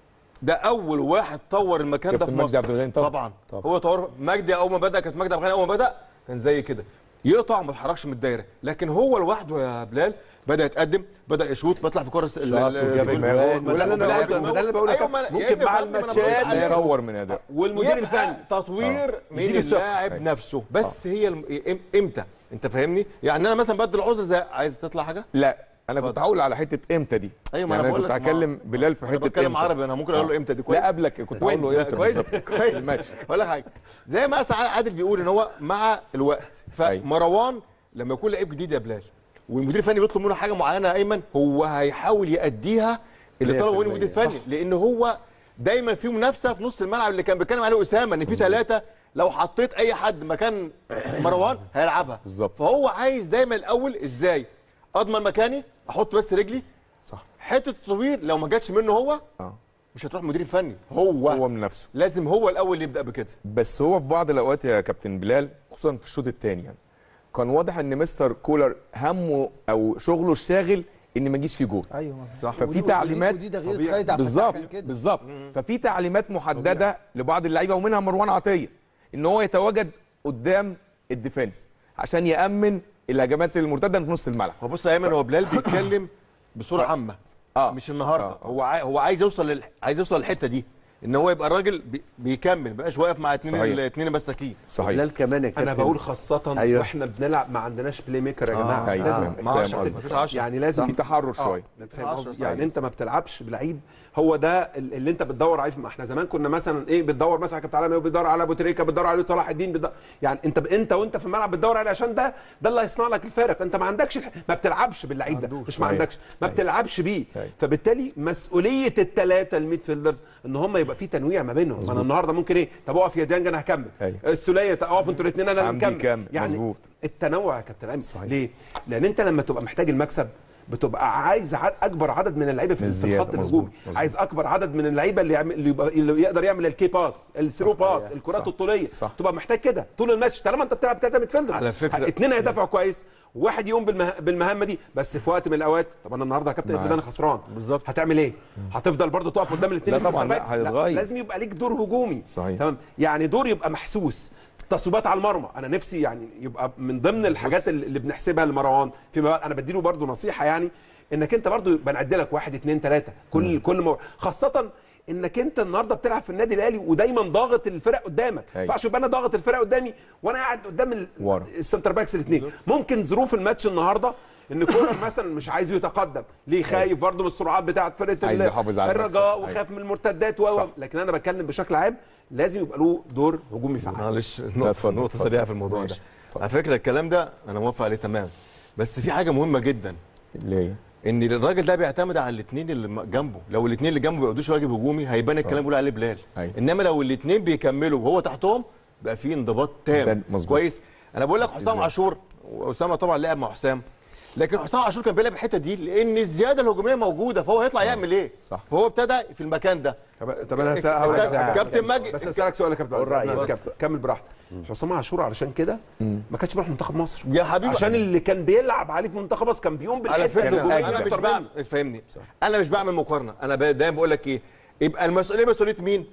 ده اول واحد طور المكان ده في مصر.
مجدي عبد الغني طبعا.
طبعا, طبعا. هو طور مجدي اول ما بدا، كانت مجدي عبد الغني اول ما بدا كان زي كده يقطع وما يتحركش من الدايره، لكن هو لوحده يا بلال بدا يتقدم، بدا يشوط، بيطلع في كره
وجاب اجوان.
وده اللي بقول لك ممكن مع الماتشات
يطور من اداء
والمدير الفني تطوير من اللاعب نفسه. بس هي امتى انت فاهمني؟ يعني انا مثلا بدل عذر زي عايز تطلع حاجه؟
لا انا كنت هقول على حته امتى دي.
ايوه ما
يعني
انا
كنت هكلم بلال في حته امتى.
بتكلم عربي انا ممكن اقول له امتى دي كويس.
لا قبلك كنت هقول له امتى
كويس كويس
الماتش.
اقول لك حاجه زي ما عادل بيقول ان هو مع الوقت. فمروان لما يكون لعيب جديد يا بلال والمدير الفني بيطلب منه حاجه معينه يا ايمن، هو هيحاول يأديها اللي طلبه منه المدير الفني، لان هو دايما في منافسه في نص الملعب اللي كان بيتكلم عليه اسامه ان في ثلاثه لو حطيت اي حد مكان مروان هيلعبها
بالظبط.
فهو عايز دايما الاول ازاي اضمن مكاني، احط بس رجلي
صح.
حته التطوير لو ما جاتش منه هو
اه
مش هتروح مدير الفني، هو
هو من نفسه
لازم هو الاول اللي يبدا بكده.
بس هو في بعض الاوقات يا كابتن بلال خصوصا في الشوط الثاني يعني كان واضح ان مستر كولر همه او شغله الشاغل ان ما يجيش فيه جول.
ايوه
صح. ففي تعليمات
ودي تغيير خالد عبد
بالظبط
الفتاح كده
بالظبط. ففي تعليمات محدده طبيعي لبعض اللعيبه ومنها مروان عطيه ان هو يتواجد قدام الديفنس عشان يامن الهجمات المرتده في نص الملعب.
هو بص يا ايمن هو بلال بيتكلم بصوره عامه اه مش النهارده. آه. هو عاي... هو عايز يوصل لل... عايز يوصل للحته دي ان هو يبقى الراجل بي... بيكمل ما بقاش واقف مع اثنين الاثنين مساكين.
صحيح.
بلال كمان يا كابتن
انا بقول خاصه
أيوة.
واحنا بنلعب ما عندناش بلاي ميكر يا جماعه.
أيوة.
لازم
آه.
يعني لازم
في تحرر شويه.
آه. يعني انت ما بتلعبش بلعيب هو ده اللي انت بتدور عليه. ما احنا زمان كنا مثلا ايه بتدور مثلا على كابتن عالمي وبتدور على ابو تريكه بتدور على صلاح الدين بتدور يعني انت ب... انت وانت في الملعب بتدور عليه عشان ده ده اللي هيصنع لك الفارق. انت ما عندكش الح... ما بتلعبش باللعيب ده مش ما عندكش ما بتلعبش بيه. فبالتالي مسؤوليه الثلاثه الميد فيلدرز ان هم يبقى في تنويع ما بينهم. انا النهارده ممكن ايه طب اقف يا ديانج انا هكمل السوليه اقف انتوا الاثنين انا اللي مكمل. يعني مزبوط. التنوع يا كابتن عامر ليه؟ لان انت لما تبقى محتاج المكسب بتبقى عايز اكبر عدد من اللعيبه في الخط الهجومي، عايز اكبر عدد من اللعيبه اللي يعمل اللي, يبقى اللي يقدر يعمل الكي باس الثرو باس الكرات الطوليه. تبقى محتاج كده طول الماتش طالما انت بتلعب ثلاثه ميدفيلدرز
على فكره
اثنين هيدافعوا كويس وواحد يقوم بالمه... بالمهمه دي. بس في وقت من الاوقات طب انا النهارده يا كابتن افرض انا خسران
بالظبط
هتعمل ايه؟ هتفضل برضو تقف قدام الاثنين
طبعا لا
لا لازم يبقى ليك دور هجومي.
صحيح.
تمام يعني دور يبقى محسوس. تصويبات على المرمى انا نفسي يعني يبقى من ضمن الحاجات اللي بنحسبها لمروان فيما انا بديله برضو نصيحه يعني انك انت برضو بنعد لك واحد اثنين ثلاثه كل م. كل مو... خاصه انك انت النهارده بتلعب في النادي الاهلي ودايما ضاغط الفرق قدامك. ما ينفعش يبقى انا ضاغط الفرق قدامي وانا قاعد قدام ال... السنتر باكس الاثنين. ممكن ظروف الماتش النهارده ان كولر مثلا مش عايز يتقدم ليه خايف برضه من السرعات بتاعه فرقه
عايز يحافظ على
الرجاء وخايف من المرتدات و لكن انا بتكلم بشكل عام لازم يبقى له دور هجومي فعال.
معلش نقطه نقطه سريعه في الموضوع ده. على فكره الكلام ده انا موافق عليه تمام بس في حاجه مهمه جدا.
ليه؟
ان الراجل ده بيعتمد على الاثنين اللي جنبه. لو الاثنين اللي جنبه ما بيقضوش واجب هجومي هيبان الكلام بيقول عليه بلال. أيوة. انما لو الاثنين بيكملوا وهو تحتهم بقى في انضباط تام كويس. انا بقول لك حسام عاشور واسامه طبعا لعب مع حسام لكن حسام عاشور كان بيلعب الحته دي لان الزياده الهجوميه موجوده فهو هيطلع يعمل ايه؟
صح.
فهو ابتدى في المكان ده.
طب انا هقول لك
كابتن ماجد
بس اسالك سؤال يا كابتن كمل براحتك. حسام عاشور علشان كده ما كانش بيروح منتخب مصر
يا حبيبي
عشان اللي كان بيلعب عليه في منتخب مصر كان بيقوم بالحته
الهجوميه. انا مش بعمل فاهمني انا مش بعمل مقارنه. انا دايما بقول لك ايه يبقى المسؤوليه مسؤوليه مين؟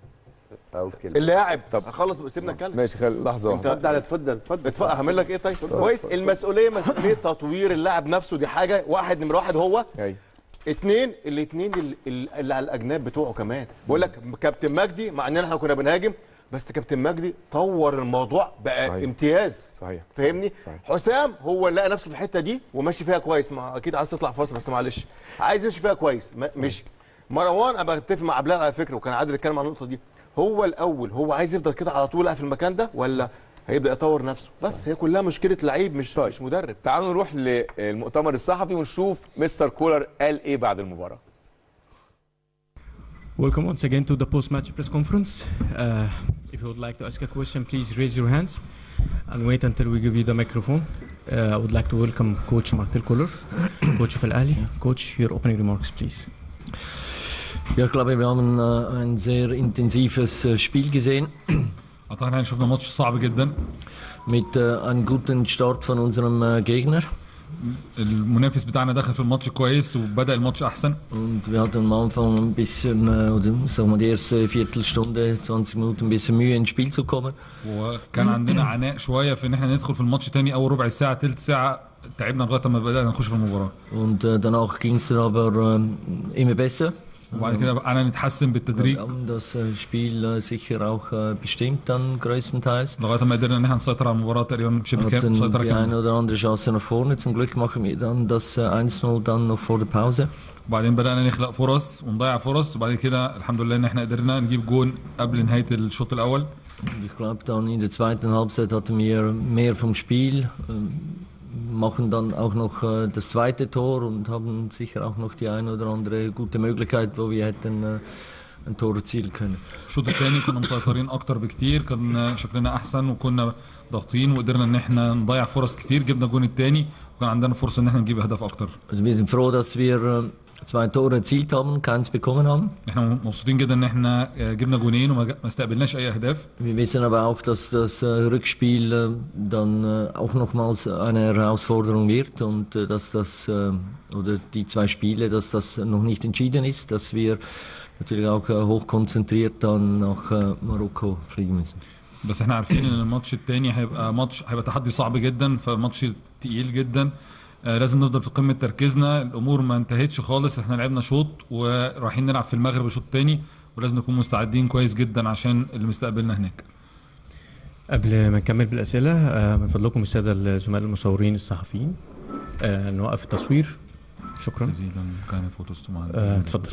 اللاعب. طب اخلص سيبنا نتكلم
ماشي خل... لحظه واحده
اتفضل اتفضل اتفضل
اتفضل هعمل لك ايه طيب كويس. المسؤوليه مسؤوليه تطوير اللاعب نفسه دي حاجه واحد نمره واحد هو
ايوه
اثنين الاثنين اللي على الاجناب بتوعه كمان. بقول لك كابتن مجدي مع ان احنا كنا بنهاجم بس كابتن مجدي طور الموضوع بقى صحيح. امتياز
صحيح
فاهمني.
صحيح.
حسام هو لقى نفسه في الحته دي وماشي فيها كويس. ما اكيد عايز تطلع فاصل بس معلش عايز يمشي فيها كويس مشي. مروان انا بتفق مع بلال على فكره وكان عادل يتكلم عن النقطه دي. هو الاول هو عايز يفضل كده على طول في المكان ده ولا هيبدا يطور نفسه؟ بس صحيح. هي كلها مشكله لعيب مش طيب. مش مدرب.
تعالوا نروح للمؤتمر الصحفي ونشوف مستر كولر قال ايه بعد المباراه.
Welcome once again to the post-match press conference. Uh, if you would like to ask a question, please raise your hands and wait until we give you the microphone. Uh, I would like to welcome Coach Marcel Koller, Coach of Al Ahly. Coach, your opening remarks, please.
Ja, ich glaube, wir haben äh, ein sehr intensives äh, Spiel gesehen. اعتقد احنا شفنا ماتش صعب جدا
mit äh, einem guten Start von unserem äh, Gegner.
المنافس بتاعنا دخل في الماتش كويس وبدأ الماتش احسن.
Und wir hatten am Anfang ein bisschen, äh, oder sagen wir die erste Viertelstunde, zwanzig Minuten ein bisschen Mühe ins Spiel zu kommen.
وكان عندنا عناء شويه في ان احنا ندخل في الماتش تاني. اول ربع ساعه ثلث ساعه تعبنا لغايه ما بدأنا نخش في المباراه.
Und äh, danach ging es aber äh, immer besser.
وبعد كده بقى نتحسن بالتدريج.
Wir haben das äh, Spiel äh, sicher auch äh, bestimmt dann größtenteils.
لغايه ما قدرنا ان احنا نسيطر على المباراه تقريبا بشبه كامل.
Hatten die eine oder andere Chance nach vorne. Zum Glück machen wir dann das äh, eins null dann noch vor der Pause.
وبعدين بدأنا نخلق فرص ونضيع فرص وبعد كده الحمد لله ان احنا قدرنا نجيب جون قبل نهايه الشوط الاول.
Und ich glaube dann in der zweiten Halbzeit hatten wir mehr vom Spiel, äh, machen dann auch noch äh, das zweite Tor und haben sicher auch noch die eine oder andere gute Möglichkeit, wo wir hätten äh, ein Tor erzielen können.
الشوط الثاني كنا مسيطرين اكتر بكتير، كان شكلنا احسن وكنا ضاغطين وقدرنا ان احنا نضيع فرص كتير. جبنا الجون الثاني وكان عندنا فرصه ان احنا نجيب اهداف اكتر.
Also wir sind froh, dass wir äh, zwei Tore erzielt haben, keins bekommen haben.
احنا مبسوطين جدا ان احنا جبنا جونين وما استقبلناش اي اهداف.
Wir wissen aber auch, dass das äh, Rückspiel äh, dann äh, auch nochmals eine Herausforderung wird und äh, dass das äh, oder die zwei Spiele, dass das noch nicht entschieden ist, dass wir natürlich auch äh, hochkonzentriert dann nach äh, Marokko fliegen müssen.
بس احنا عارفين ان الماتش الثاني هيبقى ماتش هيبقى تحدي صعب جدا، فماتش تقيل جدا. آه لازم نفضل في قمه تركيزنا. الامور ما انتهتش خالص، احنا لعبنا شوط ورايحين نلعب في المغرب شوط تاني ولازم نكون مستعدين كويس جدا عشان اللي مستقبلنا هناك.
قبل ما نكمل بالاسئله آه من فضلكم الساده الزملاء المصورين الصحفيين آه نوقف التصوير. شكرا. آه اتفضل.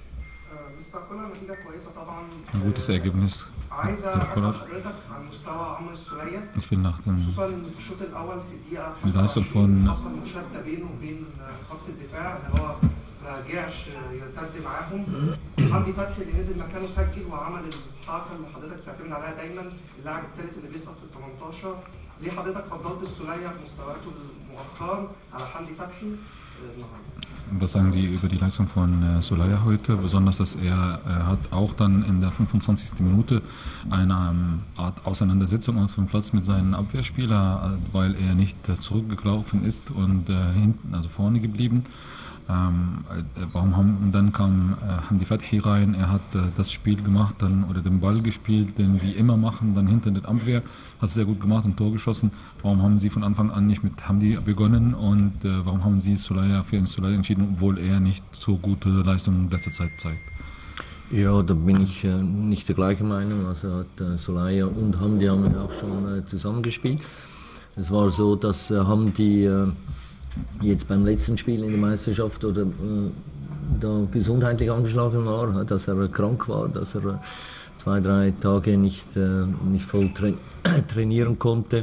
مستقبلها نتيجه كويسه طبعا.
Gutes Ergebnis.
عايزه اسال حضرتك عن مستوى عمرو السوليه خصوصا ان في الشوط الاول في الدقيقه خمسة وعشرين حصل مشاده بينه وبين خط الدفاع ان هو ما رجعش يرتد معاهم. حمدي فتحي اللي نزل مكانه سجل وعمل الحركه اللي حضرتك بتعتمد عليها دايما، اللاعب الثالث اللي بيسقط في ال ثمانية عشر. ليه حضرتك فضلت السوليه في مستوياته مؤخرا على حمدي فتحي النهارده؟
Was sagen Sie über die Leistung von äh, Solaya heute? Besonders, dass er äh, hat auch dann in der fünfundzwanzigsten Minute eine ähm, Art Auseinandersetzung auf dem Platz mit seinen Abwehrspieler, äh, weil er nicht äh, zurückgelaufen ist und äh, hinten, also vorne geblieben. Ähm, äh, warum haben, und dann kam äh, Hamdi Fathi rein, er hat äh, das Spiel gemacht dann, oder den Ball gespielt, den sie immer machen, dann hinter der Abwehr, hat es sehr gut gemacht und Tor geschossen. Warum haben sie von Anfang an nicht mit Hamdi begonnen und äh, warum haben sie Solaya für den Solaya entschieden, obwohl er nicht so gute Leistungen in letzter Zeit zeigt?
Ja, da bin ich äh, nicht der gleichen Meinung. Also hat äh, Solaya und Hamdi haben ja auch schon äh, zusammengespielt. Es war so, dass äh, Hamdi äh, jetzt beim letzten Spiel in der Meisterschaft oder äh, da gesundheitlich angeschlagen war, dass er krank war, dass er äh, zwei, drei Tage nicht, äh, nicht voll tra trainieren konnte.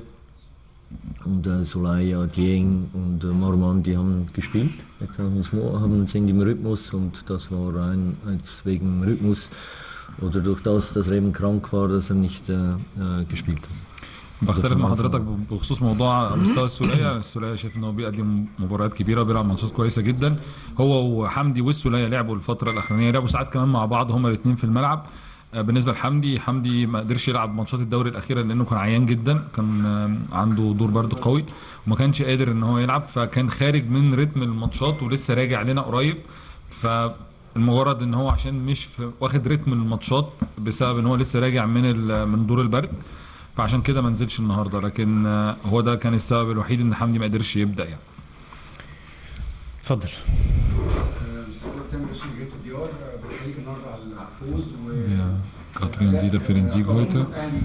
Und äh, Solaya, Dieng und äh, Marman, die haben gespielt. Jetzt haben, haben, sind im Rhythmus und das war ein, jetzt wegen Rhythmus oder durch das, dass er eben krank war, dass er nicht äh, äh, gespielt hat.
بختلف مع حضرتك بخصوص موضوع مستوى السوليه. السوليه شايف ان هو بيقدم مباريات كبيره وبيلعب ماتشات كويسه جدا. هو وحمدي والسوليه لعبوا الفتره الاخرانيه، لعبوا ساعات كمان مع بعض هما الاثنين في الملعب. بالنسبه لحمدي، حمدي ما قدرش يلعب ماتشات الدوري الاخيره لانه كان عيان جدا، كان عنده دور برد قوي وما كانش قادر ان هو يلعب، فكان خارج من رتم الماتشات ولسه راجع لنا قريب. فالمجرد ان هو عشان مش واخد رتم الماتشات بسبب ان هو لسه راجع من من دور البرد، فعشان كده ما نزلش النهارده. لكن هو ده كان السبب الوحيد ان حمدي ما قدرش يبدا يعني.
اتفضل.
Wir gratulieren Sie für den Sieg heute.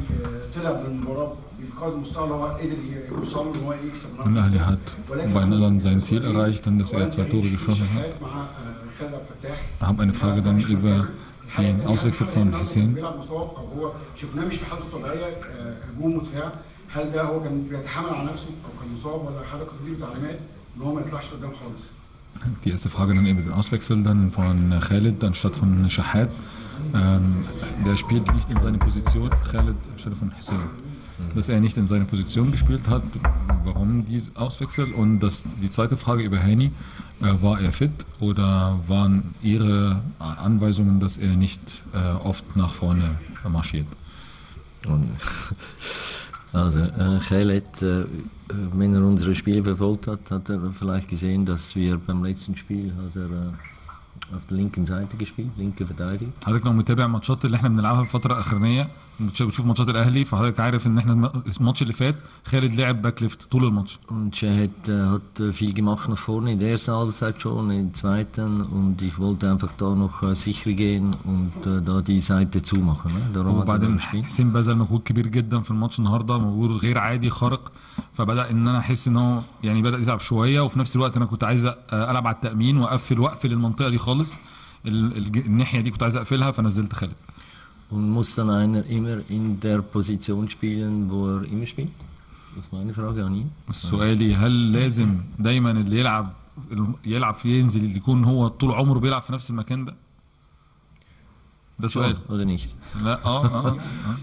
Und Ahli hat bei Nalan sein Ziel erreicht, dann dass er zwei Tore geschossen hat. Ich habe eine Frage dann über den Auswechsel von Hussein. Die erste Frage dann eben den Auswechsel dann von Khalid anstatt von Shahat. Ähm, der spielt nicht in seine Position, Khalid anstelle von Hussein. Dass er nicht in seine Position gespielt hat, warum die Auswechsel? Und das, die zweite Frage über Hani, äh, war er fit oder waren Ihre Anweisungen, dass er nicht äh, oft nach vorne marschiert?
Also äh, Khaled, äh, wenn er unsere Spiele verfolgt hat, hat er vielleicht gesehen, dass wir beim letzten Spiel hat er äh, auf der linken Seite gespielt, linke Verteidiger.
حضرتك لو متابع الماتشات اللي احنا بنلعبها الفتره الاخرانيه بتشوف ماتشات الاهلي، فحضرتك عارف ان احنا الماتش اللي فات خالد لعب باك ليفت طول الماتش.
Und Şahit äh, hat viel gemacht nach vorne in der ersten Halbzeit schon, in der zweiten, und ich wollte einfach da noch äh, sicher gehen und äh, da die Seite zumachen. Ne? Darum
وبعدين حسين بذل مجهود كبير جدا في الماتش النهارده، مجهود غير عادي خارق، فبدا ان انا احس ان هو يعني بدا يتعب شويه، وفي نفس الوقت انا كنت عايز العب على التامين واقفل واقفل المنطقه دي خالص، الناحيه دي كنت عايز اقفلها فنزلت خالد.
Und muss dann einer immer in der Position spielen, wo er immer spielt? Das ist meine Frage an ihn.
سؤالي هل لازم دايما اللي يلعب يلعب في ينزل اللي يكون هو طول عمره بيلعب في نفس المكان ده؟ ده سؤال.
Oder nicht?
لا اه اه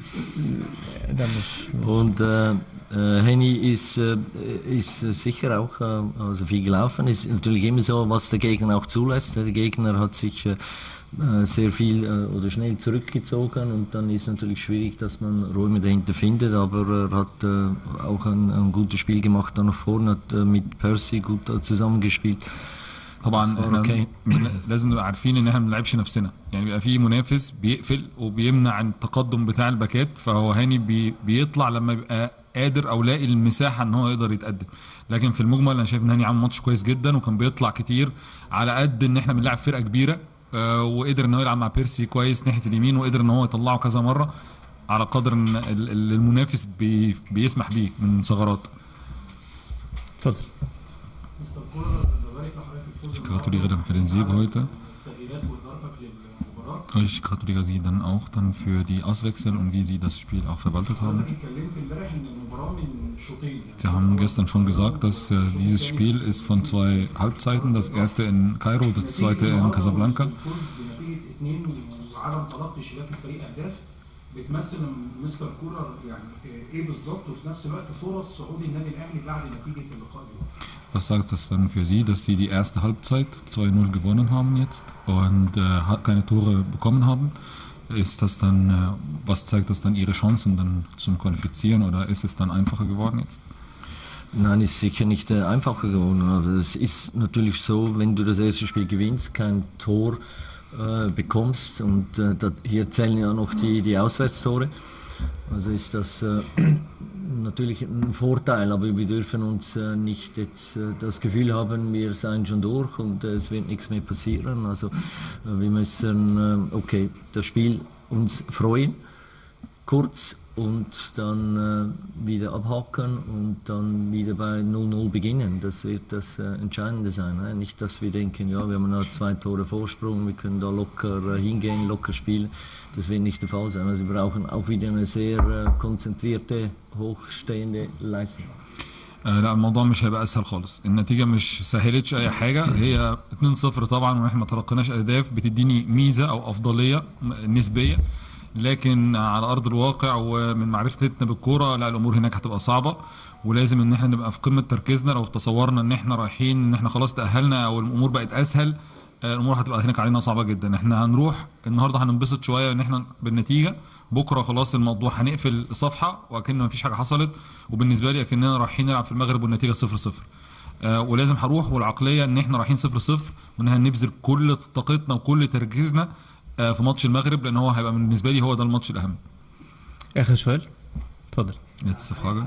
Und äh, äh, Henny ist, äh, ist sicher auch äh, also viel gelaufen. Ist natürlich immer so, was der Gegner auch zulässt. Der Gegner hat sich äh, sehr viel äh, oder schnell zurückgezogen, und dann ist natürlich schwierig, dass man Räume dahinter findet, aber er hat äh, auch ein, ein gutes Spiel gemacht da nach vorne, hat äh, mit Percy gut äh, zusammengespielt.
طبعا احنا okay. لازم نبقى عارفين ان احنا ما بنلعبش نفسنا، يعني بيبقى في منافس بيقفل وبيمنع التقدم بتاع الباكات، فهو هاني بي بيطلع لما يبقى قادر او لاقي المساحه ان هو يقدر يتقدم. لكن في المجمل انا شايف ان هاني عمل ماتش كويس جدا، وكان بيطلع كتير على قد ان احنا بنلعب فرقه كبيره، آه وقدر ان هو يلعب مع بيرسي كويس ناحيه اليمين، وقدر ان هو يطلعه كذا مره على قدر ان المنافس بي بيسمح بيه من ثغرات.
اتفضل.
Ich gratuliere dann für den Sieg heute. Ich gratuliere Sie dann auch dann für die Auswechsel und wie Sie das Spiel auch verwaltet haben. Sie haben gestern schon gesagt, dass äh, dieses Spiel ist von zwei Halbzeiten, das erste in Kairo, das zweite in Casablanca.
بتمثل مستر كولر يعني ايه بالظبط، وفي نفس الوقت فرص صعود النادي الاهلي بعد نتيجه اللقاء دي.
Was sagt das dann für Sie, dass Sie die erste Halbzeit zwei null gewonnen haben jetzt und äh, keine Tore bekommen haben? Ist das dann, äh, was zeigt das dann Ihre Chancen dann zum Qualifizieren, oder ist es dann einfacher geworden jetzt?
Nein, ist sicher nicht äh, einfacher geworden, aber es ist natürlich so, wenn du das erste Spiel gewinnst, kein Tor äh, bekommst, und äh, da, hier zählen ja noch die, die Auswärtstore, also ist das äh, natürlich ein Vorteil, aber wir dürfen uns äh, nicht jetzt äh, das Gefühl haben, wir seien schon durch und äh, es wird nichts mehr passieren. Also äh, wir müssen, äh, okay, das Spiel uns freuen, kurz, und dann äh, wieder abhaken und dann wieder bei null null beginnen. Das wird das äh, Entscheidende sein. Ne? Nicht, dass wir denken, ja, wir haben noch zwei Tore Vorsprung, wir können da locker äh, hingehen, locker spielen. Das wird nicht der Fall sein. Also wir brauchen auch wieder eine sehr äh, konzentrierte, hochstehende Leistung.
لا الموضوع مش هيبقى اسهل خالص، النتيجه مش سهلتش اي حاجه، هي اتنين صفر طبعا، واحنا ما تلقيناش اهداف بتديني ميزه او افضليه نسبيه، لكن على ارض الواقع ومن معرفتنا بالكوره لا الامور هناك هتبقى صعبه، ولازم ان احنا نبقى في قمه تركيزنا. لو تصورنا ان احنا رايحين ان احنا خلاص تاهلنا او الامور بقت اسهل، الامور هتبقى هناك علينا صعبه جدا. احنا هنروح النهارده هننبسط شويه ان احنا بالنتيجه، بكره خلاص الموضوع هنقفل الصفحه وكأن ما فيش حاجه حصلت، وبالنسبه لي اكننا رايحين نلعب في المغرب والنتيجه صفر صفر. آه ولازم هروح والعقليه ان احنا رايحين صفر صفر، وان احنا نبذل كل طاقتنا وكل تركيزنا آه في ماتش المغرب، لان هو هيبقى بالنسبه لي هو ده الماتش الاهم.
اخر سؤال اتفضل.
Letzte Frage.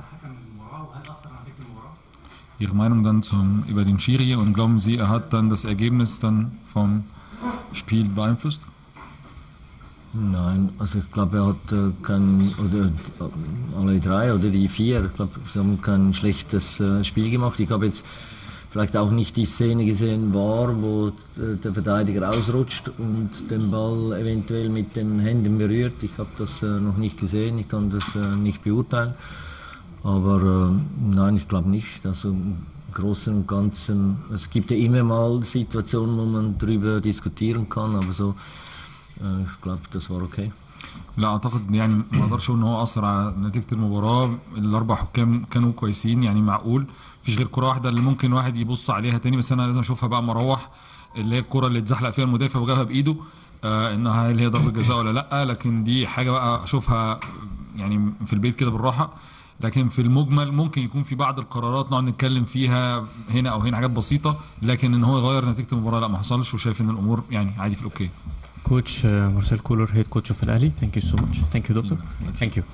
Ihre Meinung dann zum, über den Schiri, und glauben Sie, er hat dann das Ergebnis dann vom Spiel beeinflusst?
Nein, also ich glaube, er hat äh, kein, oder äh, alle drei oder die vier, ich glaube, sie haben kein schlechtes äh, Spiel gemacht. Ich habe jetzt vielleicht auch nicht die Szene gesehen, war, wo äh, der Verteidiger ausrutscht und den Ball eventuell mit den Händen berührt. Ich habe das äh, noch nicht gesehen, ich kann das äh, nicht beurteilen. Aber äh, nein, ich glaube nicht. Also im Großen und Ganzen, es gibt ja immer mal Situationen, wo man darüber diskutieren kann, aber so, äh, ich glaube, das war okay.
لا اعتقد يعني ما اقدرش اقول ان هو اثر على نتيجه المباراه، الاربع حكام كانوا كويسين، يعني معقول مفيش غير كره واحده اللي ممكن واحد يبص عليها تاني، بس انا لازم اشوفها بقى مروح، اللي هي الكره اللي اتزحلق فيها المدافع وجابها بايده، آه انها هل هي ضربه جزاء ولا لا، لكن دي حاجه بقى اشوفها يعني في البيت كده بالراحه، لكن في المجمل ممكن يكون في بعض القرارات نقعد نتكلم فيها هنا او هنا حاجات بسيطه، لكن ان هو يغير نتيجه المباراه لا ما حصلش، وشايف ان الامور يعني عادي في الاوكي.
كوتش مارسيل كولر هيد كوتش اوف الاهلي. ثانك يو سو ماتش. ثانك يو دكتور. ثانك يو.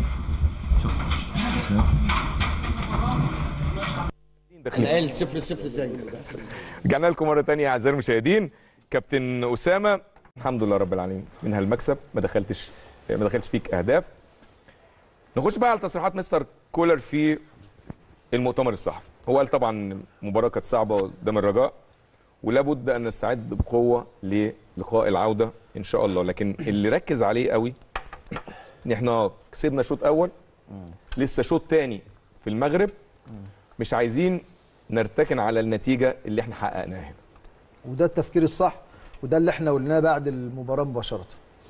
العيال صفر صفر زي
رجعنا لكم مره ثانيه اعزائي المشاهدين. كابتن اسامه الحمد لله رب العالمين من هالمكسب، ما دخلتش ما دخلتش فيك اهداف. نخش بقى على تصريحات مستر كولر في المؤتمر الصحفي. هو قال طبعا المباراه كانت صعبه قدام الرجاء ولابد ان نستعد بقوه للقاء العوده ان شاء الله، لكن اللي ركز عليه قوي ان احنا كسبنا شوط اول، لسه شوط ثاني في المغرب، مش عايزين نرتكن على النتيجه اللي احنا حققناها هنا.
وده التفكير الصح، وده اللي احنا قلناه بعد المباراه مباشره.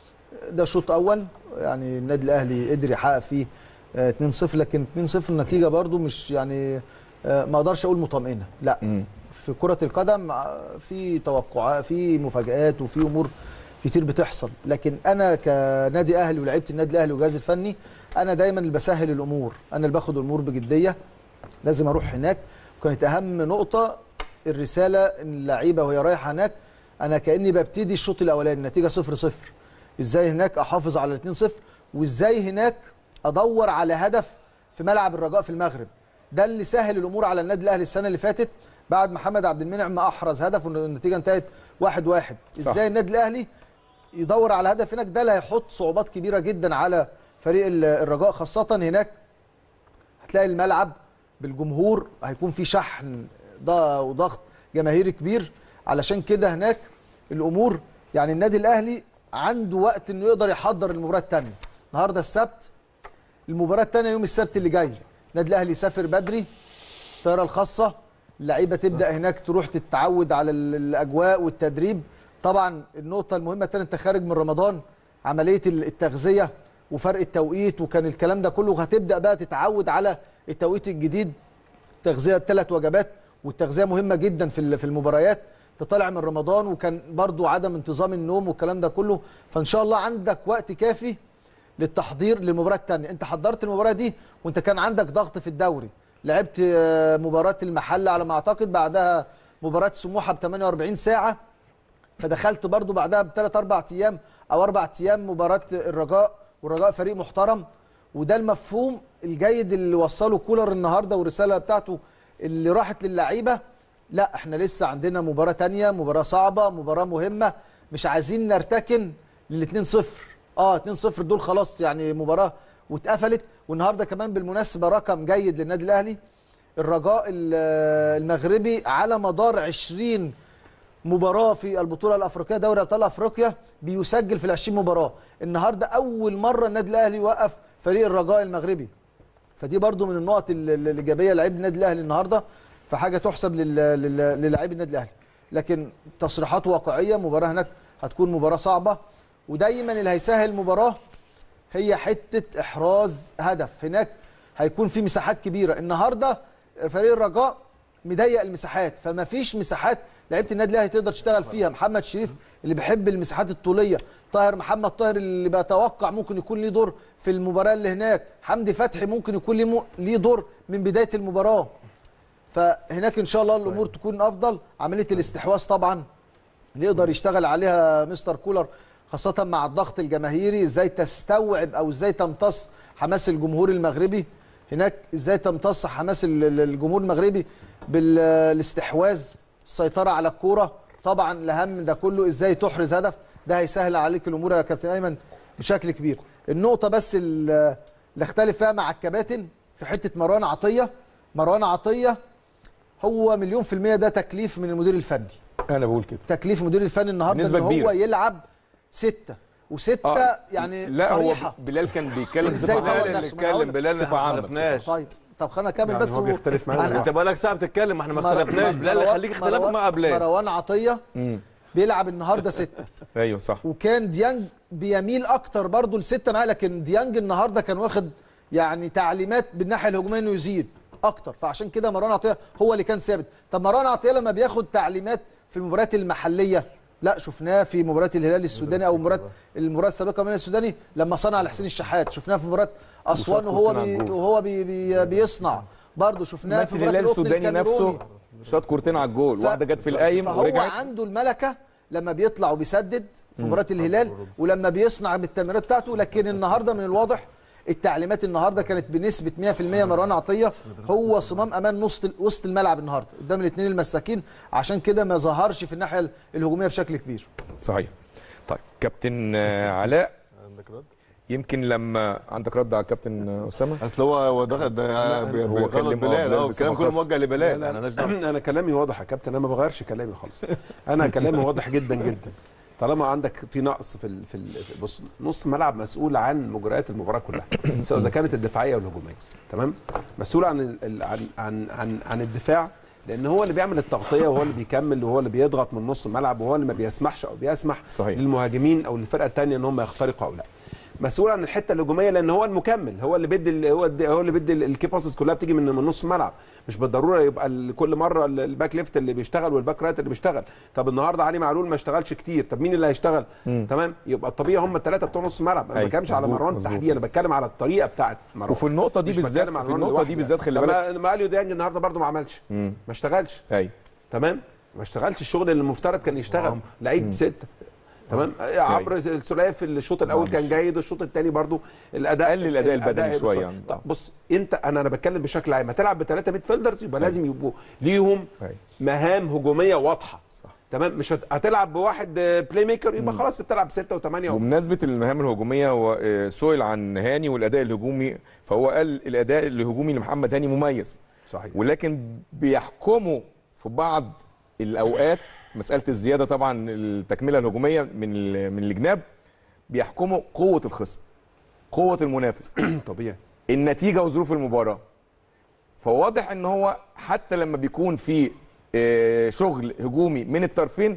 ده شوط اول يعني النادي الاهلي قدر يحقق فيه اتنين صفر، لكن اتنين صفر النتيجه برده مش يعني ما اقدرش اقول مطمئنه، لا. م. في كره القدم في توقعات، في مفاجآت، وفي امور كتير بتحصل، لكن انا كنادي اهلي ولاعيبه النادي الاهلي والجهاز الفني انا دايما اللي بسهل الامور، انا اللي باخد الامور بجديه. لازم اروح هناك، وكانت اهم نقطه الرساله ان اللعيبه وهي رايحه هناك انا كاني ببتدي الشوط الاولاني النتيجه صفر صفر، ازاي هناك احافظ على اتنين صفر، وازاي هناك ادور على هدف في ملعب الرجاء في المغرب. ده اللي سهل الامور على النادي الاهلي السنه اللي فاتت بعد محمد عبد المنعم ما احرز هدف والنتيجه انتهت واحد واحد. ازاي النادي الاهلي يدور على هدف هناك، ده اللي هيحط صعوبات كبيره جدا على فريق الرجاء، خاصه هناك هتلاقي الملعب بالجمهور هيكون في شحن وضغط جماهيري كبير، علشان كده هناك الامور يعني النادي الاهلي عنده وقت انه يقدر يحضر المباراه الثانيه. النهارده السبت، المباراه الثانيه يوم السبت اللي جاي، النادي الاهلي يسافر بدري الطياره الخاصه، اللعيبه تبدا هناك تروح تتعود على الاجواء والتدريب. طبعا النقطه المهمه الثانيه انت خارج من رمضان، عمليه التغذيه وفرق التوقيت وكان الكلام ده كله، هتبدا بقى تتعود على التوقيت الجديد، تغذيه ثلاث وجبات، والتغذيه مهمه جدا في في المباريات. تطلع من رمضان وكان برضو عدم انتظام النوم والكلام ده كله، فان شاء الله عندك وقت كافي للتحضير للمباراه الثانيه. انت حضرت المباراه دي وانت كان عندك ضغط في الدوري، لعبت مباراه المحله على ما اعتقد، بعدها مباراه سموحه ب ثمانية وأربعين ساعه، فدخلت برضو بعدها بثلاث اربع ايام او اربع ايام مباراه الرجاء، والرجاء فريق محترم. وده المفهوم الجيد اللي وصله كولر النهارده، والرساله بتاعته اللي راحت للعيبه، لا احنا لسه عندنا مباراه ثانيه، مباراه صعبه، مباراه مهمه، مش عايزين نرتكن لل2 صفر. اه اتنين صفر دول خلاص يعني مباراه واتقفلت. والنهارده كمان بالمناسبه رقم جيد للنادي الاهلي، الرجاء المغربي على مدار عشرين مباراه في البطوله الافريقيه دوري ابطال افريقيا بيسجل في العشرين مباراه، النهارده اول مره النادي الاهلي يوقف فريق الرجاء المغربي. فدي برضو من النقط الايجابيه لعيب النادي الاهلي النهارده، فحاجه تحسب للاعبي النادي الاهلي. لكن تصريحات واقعيه، مباراه هناك هتكون مباراه صعبه، ودايما اللي هيسهل المباراه هي حته احراز هدف. هناك هيكون في مساحات كبيره، النهارده فريق الرجاء مضيق المساحات، فما فيش مساحات لعيبه النادي الاهلي تقدر تشتغل فيها. محمد شريف اللي بيحب المساحات الطوليه، طاهر محمد طاهر اللي بتوقع ممكن يكون ليه دور في المباراه اللي هناك، حمدي فتحي ممكن يكون ليه ليه دور من بدايه المباراه. فهناك ان شاء الله الامور تكون افضل. عمليه الاستحواذ طبعا اللي يقدر يشتغل عليها مستر كولر، خاصه مع الضغط الجماهيري، ازاي تستوعب او ازاي تمتص حماس الجمهور المغربي هناك، ازاي تمتص حماس الجمهور المغربي بالاستحواذ، السيطره على الكوره. طبعا الاهم ده كله ازاي تحرز هدف، ده هيسهل عليك الامور يا كابتن ايمن بشكل كبير. النقطه بس اللي اختلف فيها مع الكباتن في حته مروان عطيه، مروان عطيه هو مليون في المية ده تكليف من المدير الفني.
انا بقول كده
تكليف المدير الفني النهارده ان هو كبيرة. يلعب ستة وستة آه يعني
لا
صريحة.
هو بلال كان بيتكلم
ازاي
بلال اللي اتكلم، بلال
صفة عامة.
طيب طب خلينا نكمل
يعني
بس
هو بيختلف معانا.
انت بقالك ساعه بتتكلم، ما احنا ما اختلفناش. بلال اللي خليك اختلافك مع بلال.
مروان عطيه
مم.
بيلعب النهارده ستة.
ايوه صح.
وكان ديانج بيميل اكتر برضو لستة معاه، لكن ديانج النهارده كان واخد يعني تعليمات بالناحيه الهجوميه انه يزيد اكتر، فعشان كده مروان عطيه هو اللي كان ثابت. طب مروان عطيه لما بياخد تعليمات في المباريات المحليه لا شفناه في مباراه الهلال السوداني او مباراه المباراه السابقه من السوداني لما صنع لحسين الشحات، شفناه في مباراه اسوان وهو بي وهو بي بي بيصنع برضه، شفناه في مباراه
الهلال السوداني نفسه شاط كورتين على الجول، ف... واحده جت في القايم
فهو ورجعت. عنده الملكه لما بيطلع وبيسدد في مباراه الهلال ولما بيصنع بالتمريرات بتاعته. لكن النهارده من الواضح التعليمات النهارده كانت بنسبه مية في المية مروان عطيه هو صمام امان وسط وسط الملعب النهارده قدام الاثنين المساكين، عشان كده ما ظهرش في الناحيه الهجوميه بشكل كبير.
صحيح. طيب كابتن علاء، عندك رد؟ يمكن لما عندك رد على الكابتن اسامه؟
اصل هو هو دخل ده بيغلط بلال، اه الكلام كله موجه لبلال.
انا انا كلامي واضح يا كابتن، انا ما بغيرش كلامي خالص. انا كلامي واضح جدا جدا. طالما عندك في نقص في ال في ال بص نص ملعب مسؤول عن مجريات المباراه كلها سواء اذا كانت الدفاعيه او الهجوميه، تمام؟ مسؤول عن عن عن عن, عن الدفاع، لان هو اللي بيعمل التغطيه وهو اللي بيكمل وهو اللي بيضغط من نص الملعب وهو اللي ما بيسمحش او بيسمح صحيح. للمهاجمين او للفرقه الثانيه ان هم يخترقوا او لا. مسؤول عن الحته الهجوميه لان هو المكمل، هو اللي بيدي هو هو اللي بيدي الكيباسز كلها بتيجي من من نص الملعب، مش بالضروره يبقى كل مره الباك ليفت اللي بيشتغل والباك رايت اللي بيشتغل. طب النهارده علي معلول ما اشتغلش كتير، طب مين اللي هيشتغل؟ مم. تمام؟ يبقى الطبيعي هم الثلاثه بتوع نص الملعب. انا ما بتكلمش على مروان تحديدا، انا بتكلم على الطريقه بتاعت مروان.
وفي النقطه دي بالذات في النقطه دي بالذات خلي بالك
ما اليو ديانج النهارده برده ما عملش، مم. ما اشتغلش.
ايوه
تمام؟ ما اشتغلش الشغل اللي المفترض كان يشتغل، لعيب سته. تمام. عمرو السوليه في الشوط الاول كان جيد، والشوط الثاني برضو الاداء
قل الاداء البدني شويه يعني.
طب بص انت انا انا بتكلم بشكل عام، هتلعب بثلاثه ميد فيلدرز يبقى لازم يبقوا ليهم مهام هجوميه واضحه. صح. تمام. مش هتلعب بواحد بلاي ميكر يبقى خلاص بتلعب سته وثمانيه.
بمناسبه المهام الهجوميه هو سئل عن هاني والاداء الهجومي، فهو قال الاداء الهجومي لمحمد هاني مميز.
صحيح.
ولكن بيحكموا في بعض الاوقات مساله الزياده طبعا التكمله الهجوميه من من الجناب، بيحكموا قوه الخصم، قوه المنافس
طبيعي،
النتيجه وظروف المباراه. فواضح ان هو حتى لما بيكون في شغل هجومي من الطرفين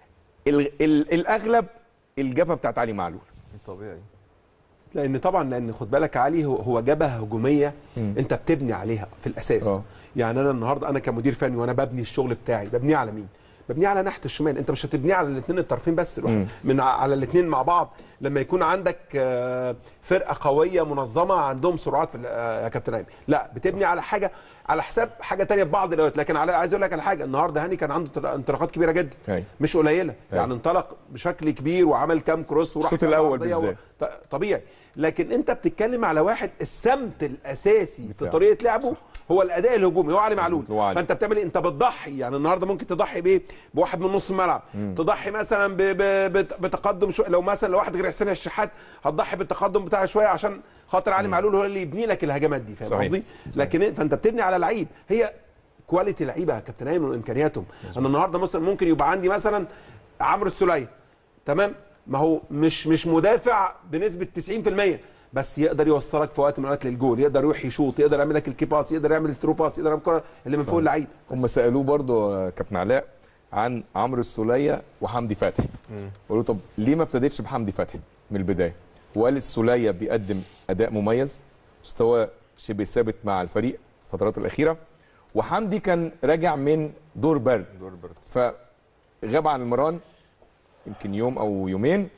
الاغلب الجبهه بتاعت علي معلول.
طبيعي،
لان طبعا لان خد بالك علي هو جبهه هجوميه م. انت بتبني عليها في الاساس. أوه. يعني انا النهارده انا كمدير فني وانا ببني الشغل بتاعي ببنيه على مين؟ ببنيه على ناحيه الشمال. انت مش هتبنيه على الاثنين الطرفين بس، من على الاثنين مع بعض. لما يكون عندك فرقه قويه منظمه عندهم سرعات في يا كابتن ايمن، لا بتبني على حاجه على حساب حاجه ثانيه في بعض الاوقات. لكن على عايز اقول لك على حاجه، النهارده هاني كان عنده انطلاقات كبيره جدا أي. مش قليله أي. يعني انطلق بشكل كبير وعمل كام كروس وراح
الشوط الاول بالذات
و... طبيعي. لكن انت بتتكلم على واحد السمت الاساسي في طريقه لعبه صح. هو الاداء الهجومي، هو علي معلول. فانت بتعمل انت بتضحي. يعني النهارده ممكن تضحي بايه؟ بواحد من نص الملعب، تضحي مثلا ب... ب... بتقدم شو... لو مثلا لو واحد غير حسين الشحات هتضحي بالتقدم بتاعه شويه عشان خاطر علي معلول هو اللي يبني لك الهجمات دي. فاهم قصدي؟ لكن فانت بتبني على لعيب، هي كواليتي لعيبه يا كابتن ايمن وامكانياتهم. انا النهارده مثلا ممكن يبقى عندي مثلا عمرو السوليه، تمام؟ ما هو مش مش مدافع بنسبه تسعين في المية، بس يقدر يوصلك في وقت من الاوقات للجول، يقدر يروح يشوط، يقدر يعمل لك الكيباس، يقدر يعمل الثرو باس، يقدر يعمل الكره اللي من فوق اللعيب.
هم سالوه برضو كابتن علاء عن عمرو السوليه وحمدي فتحي، قالوا طب ليه ما ابتديتش بحمدي فتحي من البدايه؟ وقال السوليه بيقدم اداء مميز، مستوى شبه ثابت مع الفريق الفترات الاخيره، وحمدي كان راجع من دور برد
دور برد
فغاب عن المران يمكن يوم او يومين،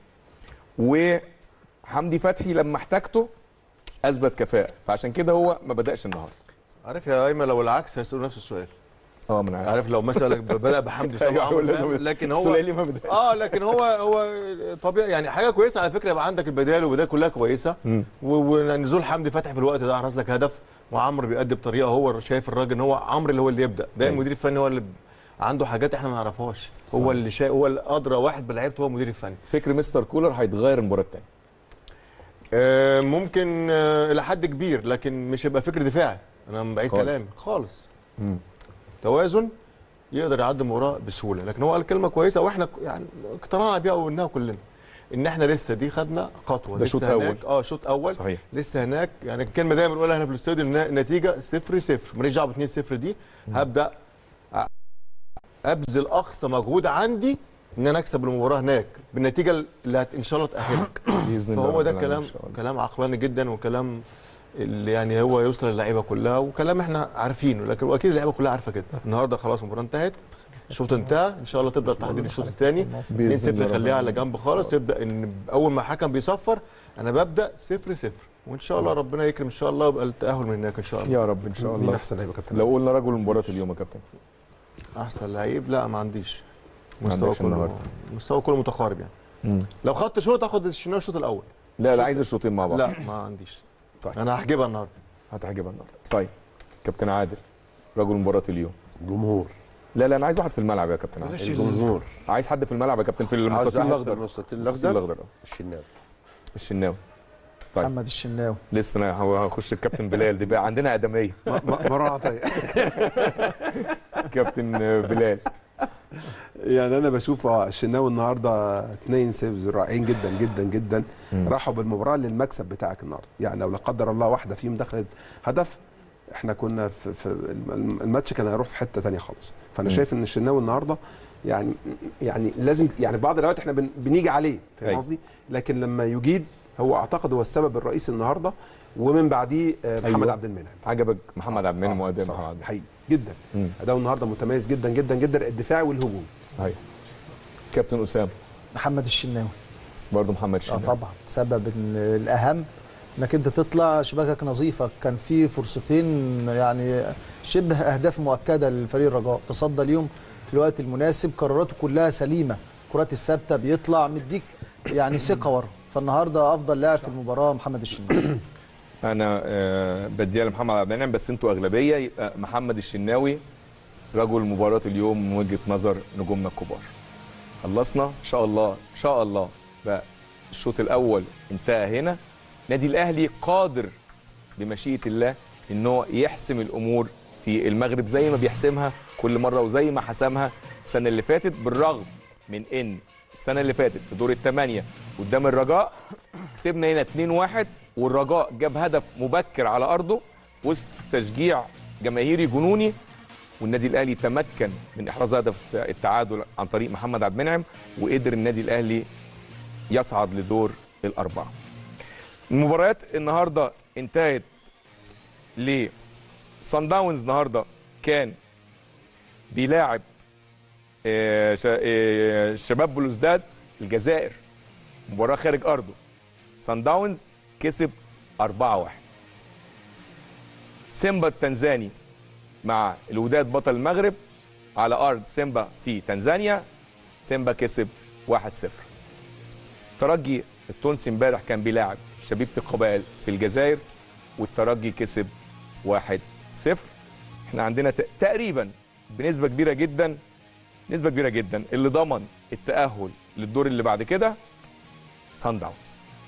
وحمدي فتحي لما احتاجته اثبت كفاءه، فعشان كده هو ما بداش النهارده.
عارف يا ايمن لو العكس هيسالوا نفس السؤال.
اه من عارف.
عارف لو مثلا بدا بحمدي طبعا لكن هو
ما بدأش.
اه لكن هو هو طبيعي يعني حاجه كويسه على فكره، يبقى عندك البدايل والبدايل كلها كويسه، ونزول حمدي فتحي في الوقت ده احرز لك هدف، وعمرو بيأدي بطريقه هو شايف الراجل ان هو عمرو اللي هو اللي يبدا، ده المدير الفني هو اللي عنده حاجات احنا ما نعرفهاش، هو اللي شايف، هو الادرى واحد بلعيبته هو المدير الفني.
فكر مستر كولر هيتغير المباراه الثانيه.
آه ممكن آه الى حد كبير، لكن مش هيبقى فكر دفاعي، انا بعيد كلامي خالص. مم. توازن يقدر يعدي المباراه بسهوله، لكن هو قال كلمه كويسه واحنا يعني اقتنعنا بيها وقلناها كلنا، ان احنا لسه دي خدنا خطوه،
ده شوط اول.
اه شوط اول
صحيح.
لسه هناك، يعني الكلمه دايما بنقولها هنا في الاستوديو، النتيجه صفر صفر، ماليش دعوه ب اتنين صفر دي، هبدا ابذل اقصى مجهود عندي ان انا اكسب المباراه هناك بالنتيجه اللي ان شاء الله تاهلك باذن الله. فهو ده كلام كلام عقلاني جدا، وكلام اللي يعني هو يوصل للعيبه كلها، وكلام احنا عارفينه، لكن اكيد اللعيبه كلها عارفه كده. النهارده خلاص المباراه انتهت، الشوط انتهى ان شاء الله تبدا تحضير الشوط الثاني اتنين صفر خليها على جنب خالص، تبدا ان اول ما الحكم بيصفر انا ببدا صفر صفر وان شاء الله ربنا يكرم ان شاء الله ويبقى التاهل من هناك ان شاء الله
يا رب ان شاء الله.
مين احسن لعيب يا كابتن؟
لو قلنا رجل المباراه اليوم يا كابتن
احسن لعيب، لا ما عنديش،
ما
مستوى
عندكش
كله
النهارده.
مستوى كله متقارب يعني.
مم.
لو خدت شوط اخد الشناوي الشوط الاول.
لا لا عايز الشوطين مع بعض.
لا ما عنديش.
طيب
انا هحجبها النهارده.
هتحجبها النهارده. طيب كابتن عادل رجل مباراه اليوم.
جمهور.
لا لا انا عايز واحد في الملعب يا كابتن عادل.
الجمهور.
عايز حد في الملعب يا كابتن في المستطيل الاخضر.
المستطيل
الاخضر
الاخضر الشناوي.
الشناوي. طيب
محمد الشناوي.
لسه انا هخش الكابتن بلال، دي بقى عندنا ادميه.
مروان عطيه.
كابتن بلال.
يعني انا بشوف اه الشناوي النهارده اثنين سيفز رائعين جدا جدا جدا. مم. راحوا بالمباراه للمكسب بتاعك النهارده، يعني لو لا قدر الله واحده فيهم دخلت هدف احنا كنا في, في الماتش كان هيروح في حته ثانيه خالص. فانا مم. شايف ان الشناوي النهارده يعني يعني لازم يعني بعض الاوقات احنا بن بنيجي عليه، فاهم قصدي؟ لكن لما يجيد هو اعتقد هو السبب الرئيسي النهارده، ومن بعديه محمد أيوة. عبد المنعم.
عجبك محمد عبد المنعم واداء محمد عبد المنعم
حقيقي جدا. اداؤه النهارده متميز جدا جدا جدا، الدفاعي والهجوم.
ايوه. كابتن اسامه.
محمد الشناوي.
برضه محمد الشناوي.
اه طبعا سبب الاهم انك انت تطلع شباكك نظيفه، كان في فرصتين يعني شبه اهداف مؤكده للفريق الرجاء، تصدى اليوم في الوقت المناسب، قراراته كلها سليمه، الكرات الثابته بيطلع مديك يعني ثقه ورا، فالنهارده افضل لاعب في المباراه محمد الشناوي.
انا آه بديها لمحمد عبد المنعم، بس انتوا اغلبيه، يبقى محمد الشناوي رجل مباراه اليوم من وجهه نظر نجومنا الكبار. خلصنا ان شاء الله ان شاء الله بقى الشوط الاول انتهى هنا. نادي الاهلي قادر بمشيئه الله ان هو يحسم الامور في المغرب زي ما بيحسمها كل مره وزي ما حسمها السنه اللي فاتت، بالرغم من ان السنه اللي فاتت في دور الثمانيه قدام الرجاء كسبنا هنا اتنين واحد، والرجاء جاب هدف مبكر على ارضه وسط تشجيع جماهيري جنوني، والنادي الاهلي تمكن من احراز هدف التعادل عن طريق محمد عبد المنعم، وقدر النادي الاهلي يصعد لدور الاربعه. المباريات النهارده انتهت ل صن داونز. النهارده كان بيلاعب شباب بلوزداد الجزائر، مباراه خارج ارضه. صن داونز كسب أربعة واحد. سيمبا التنزاني مع الوداد بطل المغرب على ارض سيمبا في تنزانيا، سيمبا كسب واحد صفر. الترجي التونسي امبارح كان بيلاعب شبيبه القبائل في الجزائر، والترجي كسب واحد صفر. احنا عندنا تقريبا بنسبه كبيره جدا نسبه كبيره جدا اللي ضمن التاهل للدور اللي بعد كده صن داونز.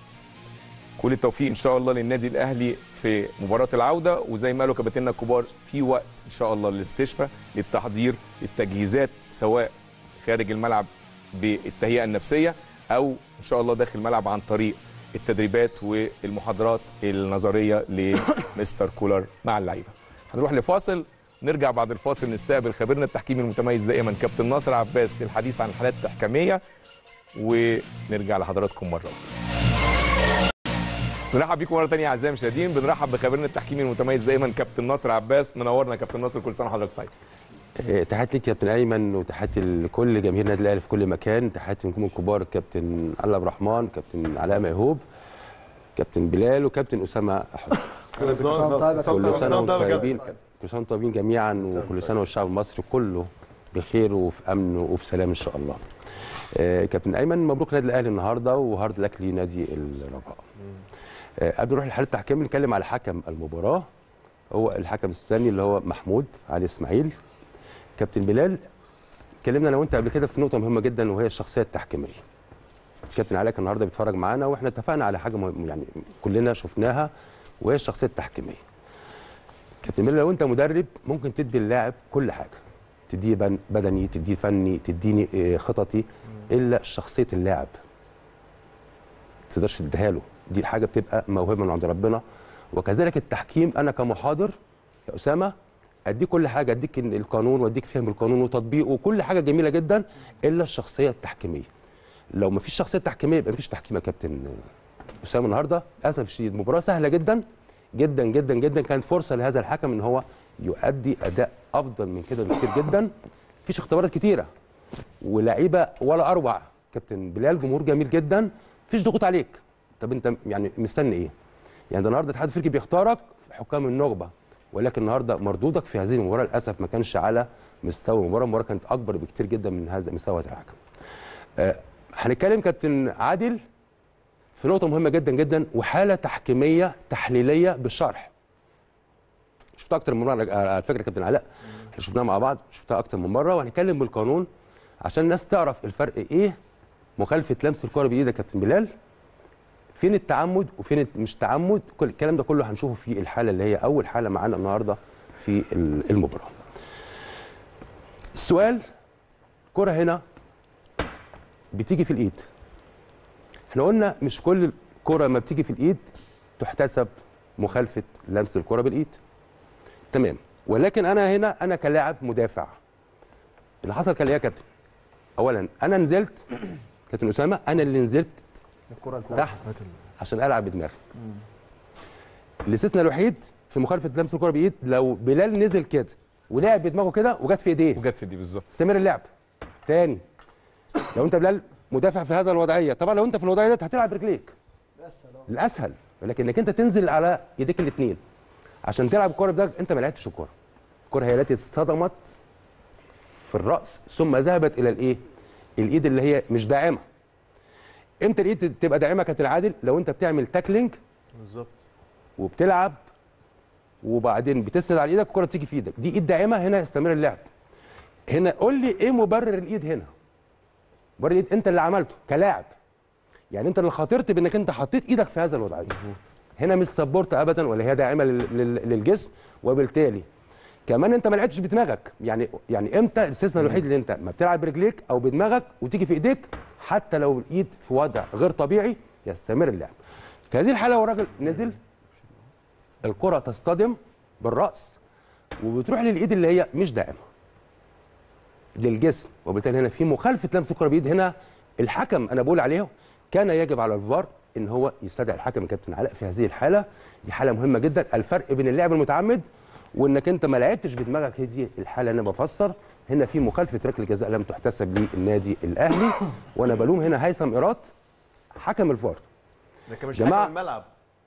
كل التوفيق ان شاء الله للنادي الاهلي في مباراه العوده، وزي ما قالوا كباتننا الكبار في وقت ان شاء الله للاستشفاء، للتحضير، للتجهيزات، سواء خارج الملعب بالتهيئه النفسيه او ان شاء الله داخل الملعب عن طريق التدريبات والمحاضرات النظريه لمستر كولر مع اللعيبه. هنروح لفاصل، نرجع بعد الفاصل نستقبل خبيرنا التحكيمي المتميز دائما كابتن ناصر عباس للحديث عن الحالات التحكيميه، ونرجع لحضراتكم مره اخرى. بنرحب بيكم مره ثانيه اعزائي المشاهدين، بنرحب بخبيرنا التحكيمي المتميز دائما كابتن ناصر عباس. منورنا كابتن ناصر، كل سنه وحضرتك طيب.
تحياتي ليك كابتن ايمن، وتحياتي لكل جماهير النادي الاهلي في كل مكان، تحياتي لكم الكبار كابتن علي عبد الرحمن، كابتن علاء ميهوب، كابتن بلال، وكابتن اسامه حسني.
كل سنه
وانتم طيبين، كل سنه وانتم طيبين جميعا، وكل سنه والشعب المصري كله بخير وفي امن وفي سلام ان شاء الله. آه كابتن ايمن، مبروك نادي الاهلي النهارده، وهارد لك لنادي الرجاء. آه قبل نروح لحاله التحكيم نتكلم على حكم المباراه، هو الحكم السوداني اللي هو محمود علي اسماعيل. كابتن بلال، اتكلمنا انا وانت قبل كده في نقطه مهمه جدا، وهي الشخصيه التحكيميه. كابتن علاء كان النهارده بيتفرج معانا، واحنا اتفقنا على حاجه مهم يعني كلنا شفناها، وهي الشخصيه التحكيميه. كابتن بلال، لو انت مدرب ممكن تدي اللاعب كل حاجه، تديه بدني، تديه فني، تديني خططي، الا شخصيه اللاعب ما تقدرش تديها له، دي حاجه بتبقى موهبه من عند ربنا. وكذلك التحكيم، انا كمحاضر يا اسامه اديك كل حاجه، اديك القانون واديك فهم القانون وتطبيقه وكل حاجه جميله جدا، الا الشخصيه التحكيميه. لو ما فيش شخصيه تحكيميه يبقى ما فيش تحكيم يا كابتن اسامه. النهارده للاسف الشديد مباراه سهله جدا جدا جدا جدا، كانت فرصه لهذا الحكم ان هو يؤدي اداء افضل من كده بكتير جدا، مفيش اختبارات كتيره ولاعيبه ولا اروع. كابتن بلال جمهور جميل جدا، مفيش ضغوط عليك. طب انت يعني مستني ايه؟ يعني ده النهارده الاتحاد الافريقي بيختارك حكام النخبه، ولكن النهارده مردودك في هذه المباراه للاسف ما كانش على مستوى المباراه، المباراه كانت اكبر بكتير جدا من هذا مستوى هذا الحكم. أه هنتكلم كابتن عادل في نقطه مهمه جدا جدا، وحاله تحكيميه تحليليه بالشرح. شفتها اكتر من مره على فكره كابتن علاء، احنا شفناها مع بعض، شفتها اكتر من مره، وهنتكلم بالقانون عشان الناس تعرف الفرق ايه مخالفه لمس الكره بايدك كابتن بلال، فين التعمد وفين مش تعمد، كل الكلام ده كله هنشوفه في الحاله اللي هي اول حاله معانا النهارده في المباراه. السؤال، الكره هنا بتيجي في الايد. احنا قلنا مش كل كره ما بتيجي في الايد تحتسب مخالفه لمس الكره بالايد. تمام، ولكن انا هنا انا كلاعب مدافع اللي حصل كان ايه يا كابتن؟ اولا انا نزلت كابتن اسامه، انا اللي نزلت تحت عشان العب بدماغي. الاستثناء الوحيد في مخالفه لمس الكره بايد لو بلال نزل كده ولعب بدماغه كده وجت في ايديه
وجت في ايديه بالظبط،
استمر اللعب. تاني لو انت بلال مدافع في هذا الوضعيه، طبعا لو انت في الوضعيه دي هتلعب رجليك الاسهل، ولكن انك انت تنزل على ايديك الاثنين عشان تلعب الكره بدماغك، انت ما لعبتش الكره. الكره هي التي اصطدمت في الراس ثم ذهبت الى الايه؟ الايد اللي هي مش داعمه. امتى الايد تبقى داعمه كابتن عادل؟ لو انت بتعمل تاكلينج
بالظبط
وبتلعب وبعدين بتسند على ايدك الكره بتيجي في ايدك، دي ايد داعمه، هنا يستمر اللعب. هنا قول لي ايه مبرر الايد هنا؟ مبرر الايد انت اللي عملته كلاعب، يعني انت اللي خاطرت بانك انت حطيت ايدك في هذا الوضع. هنا مش سبورت ابدا ولا هي داعمه للجسم، وبالتالي كمان انت ما لعبتش بدماغك. يعني يعني امتى الاستثناء الوحيد اللي انت ما بتلعب برجليك او بدماغك وتيجي في ايديك، حتى لو الايد في وضع غير طبيعي يستمر اللعب. في هذه الحاله هو الراجل نزل، الكره تصطدم بالراس وبتروح للايد اللي هي مش داعمه للجسم، وبالتالي هنا في مخالفه لمس الكره بايد. هنا الحكم انا بقول عليه كان يجب على الفار ان هو يستدعي الحكم الكابتن علاء في هذه الحاله. دي حاله مهمه جدا، الفرق بين اللعب المتعمد وانك انت ما لعبتش بدماغك، هي دي الحاله اللي انا بفسر. هنا في مخالفه ركله جزاء لم تحتسب للنادي الاهلي، وانا بلوم هنا هيثم ايراد حكم الفار.
لكن مش حكم الملعب،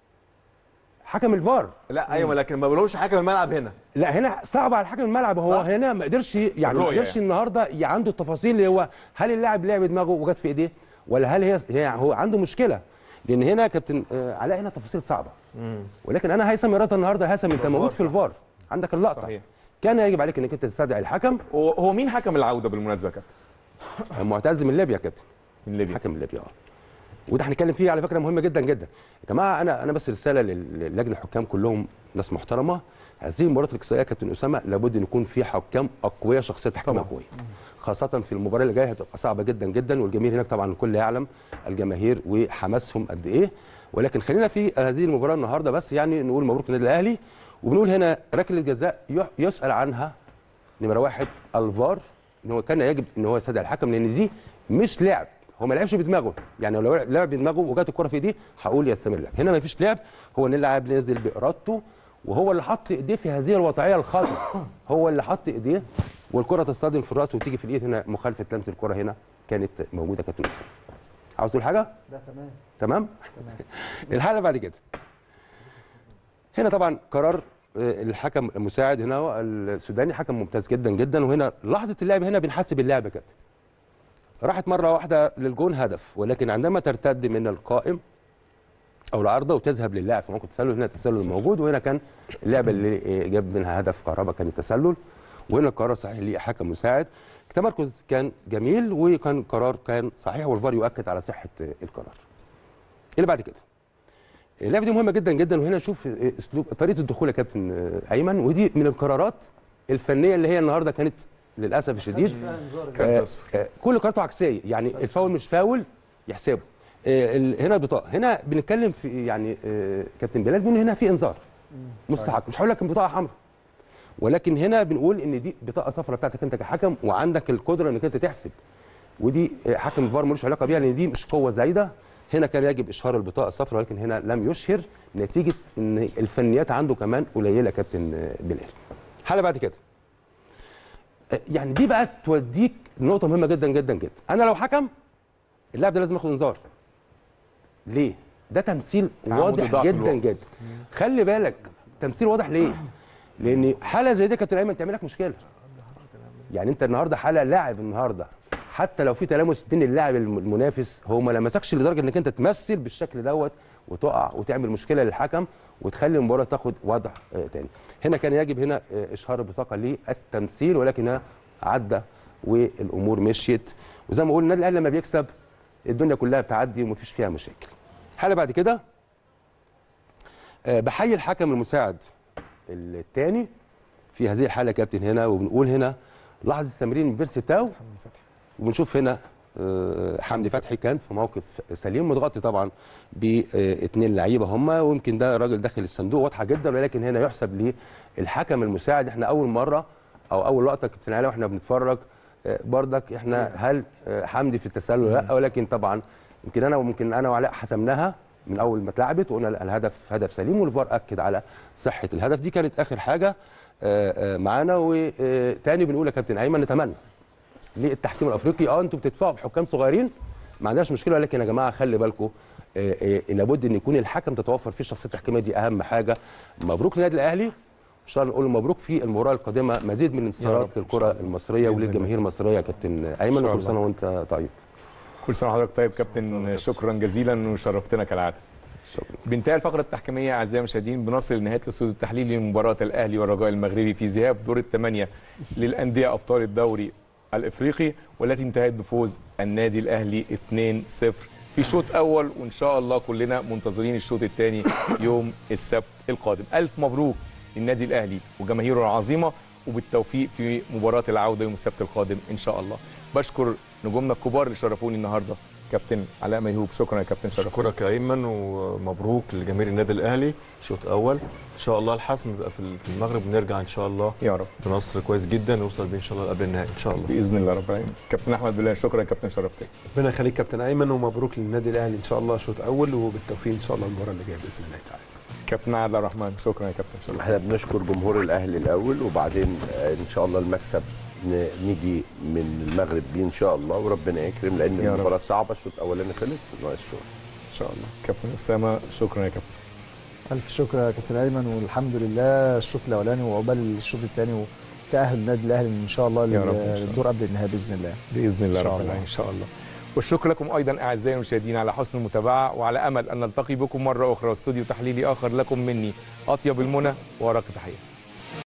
حكم الفار.
لا ايوه، لكن ما بقولهمش حكم الملعب هنا.
لا هنا صعب على حكم الملعب، هو صح. هنا ما قدرش يعني ما قدرش يعني. النهارده عنده التفاصيل اللي هو هل اللاعب لعب دماغه وجت في ايديه، ولا هل هي يعني هو عنده مشكله. لان هنا كابتن علاء هنا تفاصيل صعبه. مم. ولكن انا هيثم ايراد النهارده، هيثم انت موجود في الفار، عندك اللقطه صحيح. كان يجب عليك انك انت تستدعي الحكم.
هو مين حكم العوده بالمناسبه يا
كابتن؟ معتز من ليبيا يا كابتن،
من ليبيا،
حكم من ليبيا. اه وده هنتكلم فيه على فكره مهمه جدا جدا يا جماعه. انا انا بس رساله للجنه الحكام كلهم ناس محترمه. هذه المباراه الاقصائيه يا كابتن اسامه لابد ان يكون في حكام اقوياء، شخصيه تحكيميه قويه، خاصه في المباراه اللي جايه هتبقى صعبه جدا جدا، والجماهير هناك طبعا الكل يعلم الجماهير وحماسهم قد ايه. ولكن خلينا في هذه المباراه النهارده بس يعني نقول مبروك النادي الاهلي، وبنقول هنا ركله جزاء يسال عنها نمره واحد الفار، ان هو كان يجب ان هو يستدعي الحكم، لان دي مش لعب، هو ما لعبش بدماغه. يعني لو لعب بدماغه وجات الكره في ايديه هقول يستمر اللعب. هنا ما فيش لعب، هو ان اللاعب نزل بارادته، وهو اللي حط ايديه في هذه الوضعيه الخطر، هو اللي حط ايديه والكره تصطدم في الراس وتيجي في الايد. هنا مخالفه لمس الكره هنا كانت موجوده. كابتن اسامه عاوز تقول حاجه؟
لا تمام
تمام تمام. الحاله بعد كده هنا طبعا قرار الحكم المساعد هنا هو السوداني، حكم ممتاز جدا جدا. وهنا لحظه اللعب هنا بنحسب اللعبه كده، راحت مره واحده للجون هدف، ولكن عندما ترتد من القائم او العارضه وتذهب للاعب في موقف التسلل، هنا التسلل موجود، وهنا كان اللعبه اللي جاب منها هدف كهربا كان التسلل، وهنا القرار صحيح لحكم مساعد. التمركز كان جميل وكان قرار كان صحيح، والفار يؤكد على صحه القرار. اللي بعد كده اللعبه دي مهمه جدا جدا، وهنا نشوف اسلوب طريقه الدخول يا كابتن ايمن، ودي من القرارات الفنيه اللي هي النهارده كانت للاسف الشديد آه آه كل قراراته عكسيه، يعني الفاول مش فاول يحسبه. آه هنا البطاقه، هنا بنتكلم في يعني آه كابتن بلال بيقول هنا في انذار مستحق، مش هقول لك بطاقه حمراء، ولكن هنا بنقول ان دي بطاقه صفراء بتاعتك انت كحكم، وعندك القدره انك انت تحسب، ودي حكم الفار ملوش علاقه بيها لان دي مش قوه زايده. هنا كان يجب اشهار البطاقه الصفراء، ولكن هنا لم يشهر نتيجه ان الفنيات عنده كمان قليله كابتن بلال. حاله بعد كده يعني دي بقى توديك نقطه مهمه جدا جدا جدا. انا لو حكم اللاعب ده لازم ياخد انذار. ليه؟ ده تمثيل واضح جدا جدا. خلي بالك تمثيل واضح ليه؟ لان حاله زي دي كابتن ايمن تعمل لك مشكله. يعني انت النهارده حاله لاعب النهارده حتى لو في تلامس بين اللاعب المنافس هو ما لمسكش لدرجه انك انت تمثل بالشكل دوت وتقع وتعمل مشكله للحكم وتخلي المباراه تاخد وضع تاني. هنا كان يجب هنا اشهار البطاقه للتمثيل ولكنها عدى والامور مشيت. وزي ما قلنا النادي الاهلي لما بيكسب الدنيا كلها بتعدي ومفيش فيها مشاكل. حاله بعد كده بحيي الحكم المساعد الثاني في هذه الحاله يا كابتن هنا وبنقول هنا لحظه تمرير من بيرسي تاو وبنشوف هنا حمدي فتحي كان في موقف سليم متغطي طبعا باثنين لعيبه هم ويمكن ده راجل داخل الصندوق واضحه جدا ولكن هنا يحسب للحكم المساعد. احنا اول مره او اول لقطه كابتن علي واحنا بنتفرج بردك احنا هل حمدي في التسلل لا ولكن طبعا يمكن انا وممكن انا وعلاء حسمناها من اول ما اتلعبت وقلنا الهدف هدف سليم والفار اكد على صحه الهدف. دي كانت اخر حاجه معانا. وتاني بنقول يا كابتن ايمن نتمنى للتحكيم الافريقي اه انتوا بتدفعوا بحكام صغيرين ما عندناش مشكله ولكن يا جماعه خلي بالكم لابد ان يكون الحكم تتوفر فيه الشخصيه التحكيميه دي اهم حاجه. مبروك للنادي الاهلي ان شاء الله نقول مبروك في المباراه القادمه مزيد من انتصارات للكره المصريه وللجماهير المصريه يا كابتن ايمن وكل سنه وانت طيب.
كل سنه وحضرتك طيب كابتن شكرا جزيلا وشرفتنا كالعاده. بانتهاء الفقره التحكيميه اعزائي المشاهدين بنصل لنهايه الاستوديو التحليلي لمباراه الاهلي والرجاء المغربي في ذهاب دور الثمانيه للانديه ابطال الدوري الافريقي والتي انتهت بفوز النادي الاهلي اثنين صفر في شوط اول وان شاء الله كلنا منتظرين الشوط الثاني يوم السبت القادم. الف مبروك للنادي الاهلي وجماهيره العظيمه وبالتوفيق في مباراه العوده يوم السبت القادم ان شاء الله. بشكر نجومنا الكبار اللي شرفوني النهارده. كابتن علاء ميهوب شكرا يا كابتن شرف.
شكرا يا ايمن ومبروك لجماهير النادي الاهلي شوط اول ان شاء الله الحسم يبقى في المغرب ونرجع ان شاء الله
يا رب
بنصر كويس جدا نوصل بيه ان شاء الله قبل النهائي ان شاء الله
باذن الله رب العالمين. كابتن احمد بالله شكرا يا كابتن شرفتك.
ربنا يخليك كابتن ايمن ومبروك للنادي الاهلي ان شاء الله شوط اول وبالتوفيق ان شاء الله المباراه اللي جايه باذن الله تعالى.
كابتن عادل الرحمن شكرا يا كابتن شرفتك.
احنا بنشكر جمهور الاهلي الاول وبعدين ان شاء الله المكسب نيجي من المغرب بيه ان شاء الله وربنا يكرم لان المباراه صعبه الشوط الاولاني خلص ناقص شوط
ان شاء الله. كابتن اسامه شكرا يا كابتن.
الف شكر يا كابتن ايمن والحمد لله الشوط الاولاني وعقبال الشوط الثاني وتاهل النادي الاهلي ان شاء الله للدور قبل النهائي باذن الله
باذن الله رب العالمين ان شاء الله. والشكر لكم ايضا اعزائي المشاهدين على حسن المتابعه وعلى امل ان نلتقي بكم مره اخرى واستوديو تحليلي اخر لكم مني اطيب المنى وارق تحيه.